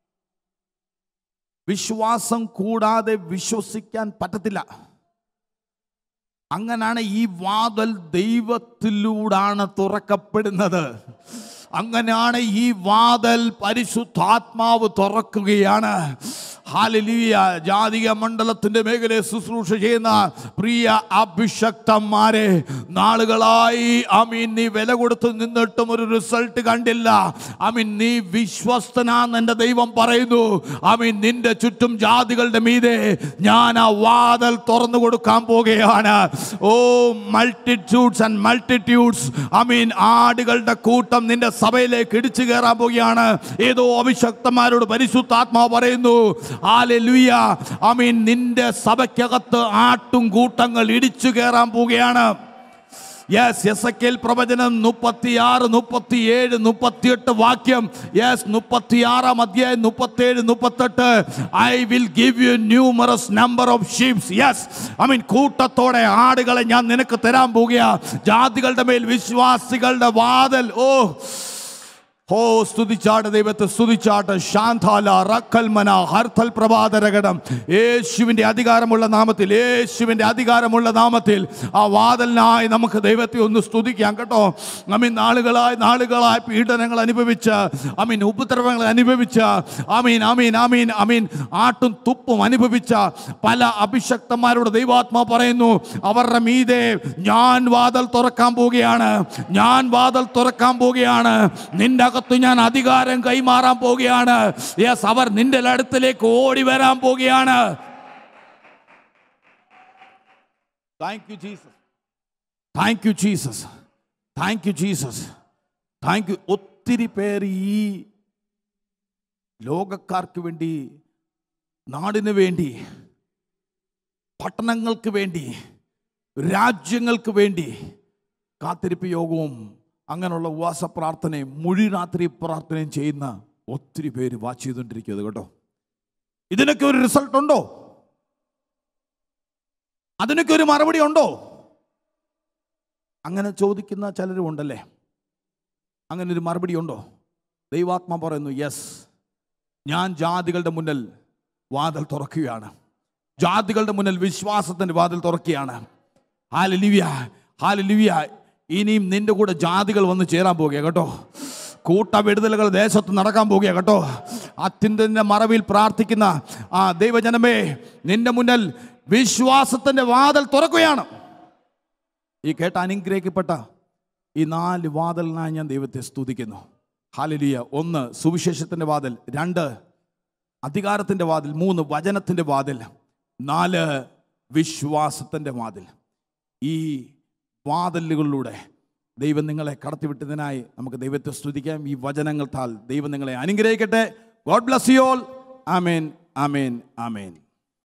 വിശ്വാസം കൂടാതെ വിശ്വസിക്കാൻ പറ്റത്തില്ല. അങ്ങനാണ് ഈ വാതിൽ ദൈവത്തിലൂടാണ് തുറക്കപ്പെടുന്നത്. അങ്ങനെയാണ് ഈ വാതിൽ പരിശുദ്ധാത്മാവ് തുറക്കുകയാണ്. ഹല്ലേലൂയ. ജാതിക മണ്ഡലത്തിൻ്റെ മേഖലയെ ശുശ്രൂഷ ചെയ്യുന്ന പ്രിയ അഭിഷക്തന്മാരെ, നാളുകളായി അമീൻ നീ വില കൊടുത്ത് നിന്നിട്ടും ഒരു റിസൾട്ട് കണ്ടില്ല. അമീൻ നീ വിശ്വസ്തനാന്ന് എൻ്റെ ദൈവം പറയുന്നു. അമീൻ നിന്റെ ചുറ്റും ജാതികളുടെ മീതെ ഞാൻ ആ വാതിൽ തുറന്നു കൊടുക്കാൻ പോകുകയാണ്. Oh, multitudes and multitudes amen ആടുകളുടെ കൂട്ടം നിന്റെ സഭയിലേക്ക് ഇടിച്ചു കയറാൻ പോകുകയാണ്. ഏതോ അഭിഷക്തന്മാരോട് പരിശുദ്ധാത്മാവ് പറയുന്നു, ഹല്ലേലൂയ, ആമീൻ, നിന്റെ സഭയ്ക്കകത്ത് ആട്ടും കൂട്ടങ്ങൾ ഇടിച്ചു കയറാൻ പോവുകയാണ്. യെസ്, എസെക്കിയേൽ പ്രവചനം മുപ്പത്തിയാറ് മുപ്പത്തിയേഴ് മുപ്പത്തിയെട്ട് വാക്യം. യെസ്, മുപ്പത്തിയാറാം അധ്യായം മുപ്പത്തിയേഴ് മുപ്പത്തെട്ട്. I will give you numerous number of sheeps. Yes, I mean കൂട്ടത്തോടെ ആടുകളെ ഞാൻ നിനക്ക് തരാൻ പോവുകയാ. ജാതികളുടെ മേൽ വിശ്വാസികളുടെ വാതിൽ. ഓ ഓ സ്തുതിച്ചാട്ട്, ദൈവത്തെ സ്തുതിച്ചാട്ട്. ശാന്താല റക്കൽമന ഹർത്തൽ പ്രഭാതരകടം. യേശുവിൻ്റെ അധികാരമുള്ള നാമത്തിൽ, യേശുവിൻ്റെ അധികാരമുള്ള നാമത്തിൽ ആ വാതിലിനായി നമുക്ക് ദൈവത്തെ ഒന്ന് സ്തുതിക്കാം കേട്ടോ. അമീൻ നാളുകളായി നാളുകളായി പീഡനങ്ങൾ അനുഭവിച്ച്, അമീൻ ഉപദ്രവങ്ങൾ അനുഭവിച്ച്, അമീൻ അമീൻ അമീൻ അമീൻ ആട്ടും തുപ്പും അനുഭവിച്ച പല അഭിഷക്തന്മാരോട് ദൈവാത്മാ പറയുന്നു, അവരുടെ മീതെ ഞാൻ വാതിൽ തുറക്കാൻ പോവുകയാണ്. ഞാൻ വാതിൽ തുറക്കാൻ പോവുകയാണ്. നിന്റെ ഞാൻ അധികാരം കൈമാറാൻ പോവുകയാണ്. യെസ്, അവർ നിന്റെ അടുത്തിലേക്ക് ഓടി വരാൻ പോവുകയാണ്. Thank you Jesus, thank you Jesus, thank you Jesus, thank you. ഒത്തിരി പേർ ഈ ലോകക്കാർക്ക് വേണ്ടി, നാടിന് വേണ്ടി, പട്ടണങ്ങൾക്ക് വേണ്ടി, രാജ്യങ്ങൾക്ക് വേണ്ടി കാത്തിരിപ്പ് യോഗവും അങ്ങനെയുള്ള ഉപവാസ പ്രാർത്ഥനയും മുഴി രാത്രി പ്രാർത്ഥനയും ചെയ്യുന്ന ഒത്തിരി പേര് വാച്ച് ചെയ്തുകൊണ്ടിരിക്കുന്നത് കേട്ടോ. ഇതിനൊക്കെ ഒരു റിസൾട്ട് ഉണ്ടോ? അതിനൊക്കെ ഒരു മറുപടി ഉണ്ടോ? അങ്ങനെ ചോദിക്കുന്ന ചിലരും ഉണ്ടല്ലേ. അങ്ങനെ ഒരു മറുപടി ഉണ്ടോ? ദൈവാത്മാ പറയുന്നു, യെസ്, ഞാൻ ജാതികളുടെ മുന്നിൽ വാതിൽ തുറക്കുകയാണ്. ജാതികളുടെ മുന്നിൽ വിശ്വാസത്തിൻ്റെ വാതിൽ തുറക്കുകയാണ്. Hallelujah, hallelujah. ഇനിയും നിന്റെ കൂടെ ജാതികൾ വന്ന് ചേരാൻ പോകുക കേട്ടോ. കൂട്ടവിടുതലുകൾ ദേശത്ത് നടക്കാൻ പോകുക കേട്ടോ. അത്യന്തന്റെ മറവിൽ പ്രാർത്ഥിക്കുന്ന ആ ദൈവജനമേ, നിന്റെ മുന്നിൽ വിശ്വാസത്തിന്റെ വാതിൽ തുറക്കുകയാണ്. ഈ കേട്ട അനുഗ്രഹിക്കപ്പെട്ട ഈ നാല് വാതിലിനായി ഞാൻ ദൈവത്തെ സ്തുതിക്കുന്നു. ഹല്ലേലൂയ. ഒന്ന്, സുവിശേഷത്തിന്റെ വാതിൽ. രണ്ട്, അധികാരത്തിന്റെ വാതിൽ. മൂന്ന്, വചനത്തിന്റെ വാതിൽ. നാല്, വിശ്വാസത്തിന്റെ വാതിൽ. ഈ വാതിലുകളിലൂടെ ദൈവം നിങ്ങളെ കടത്തിവിട്ടതിനായി നമുക്ക് ദൈവത്തെ സ്തുതിക്കാം. ഈ വചനങ്ങൾ താൽ ദൈവം നിങ്ങളെ അനുഗ്രഹിക്കട്ടെ. God bless you all. Amen, amen, amen.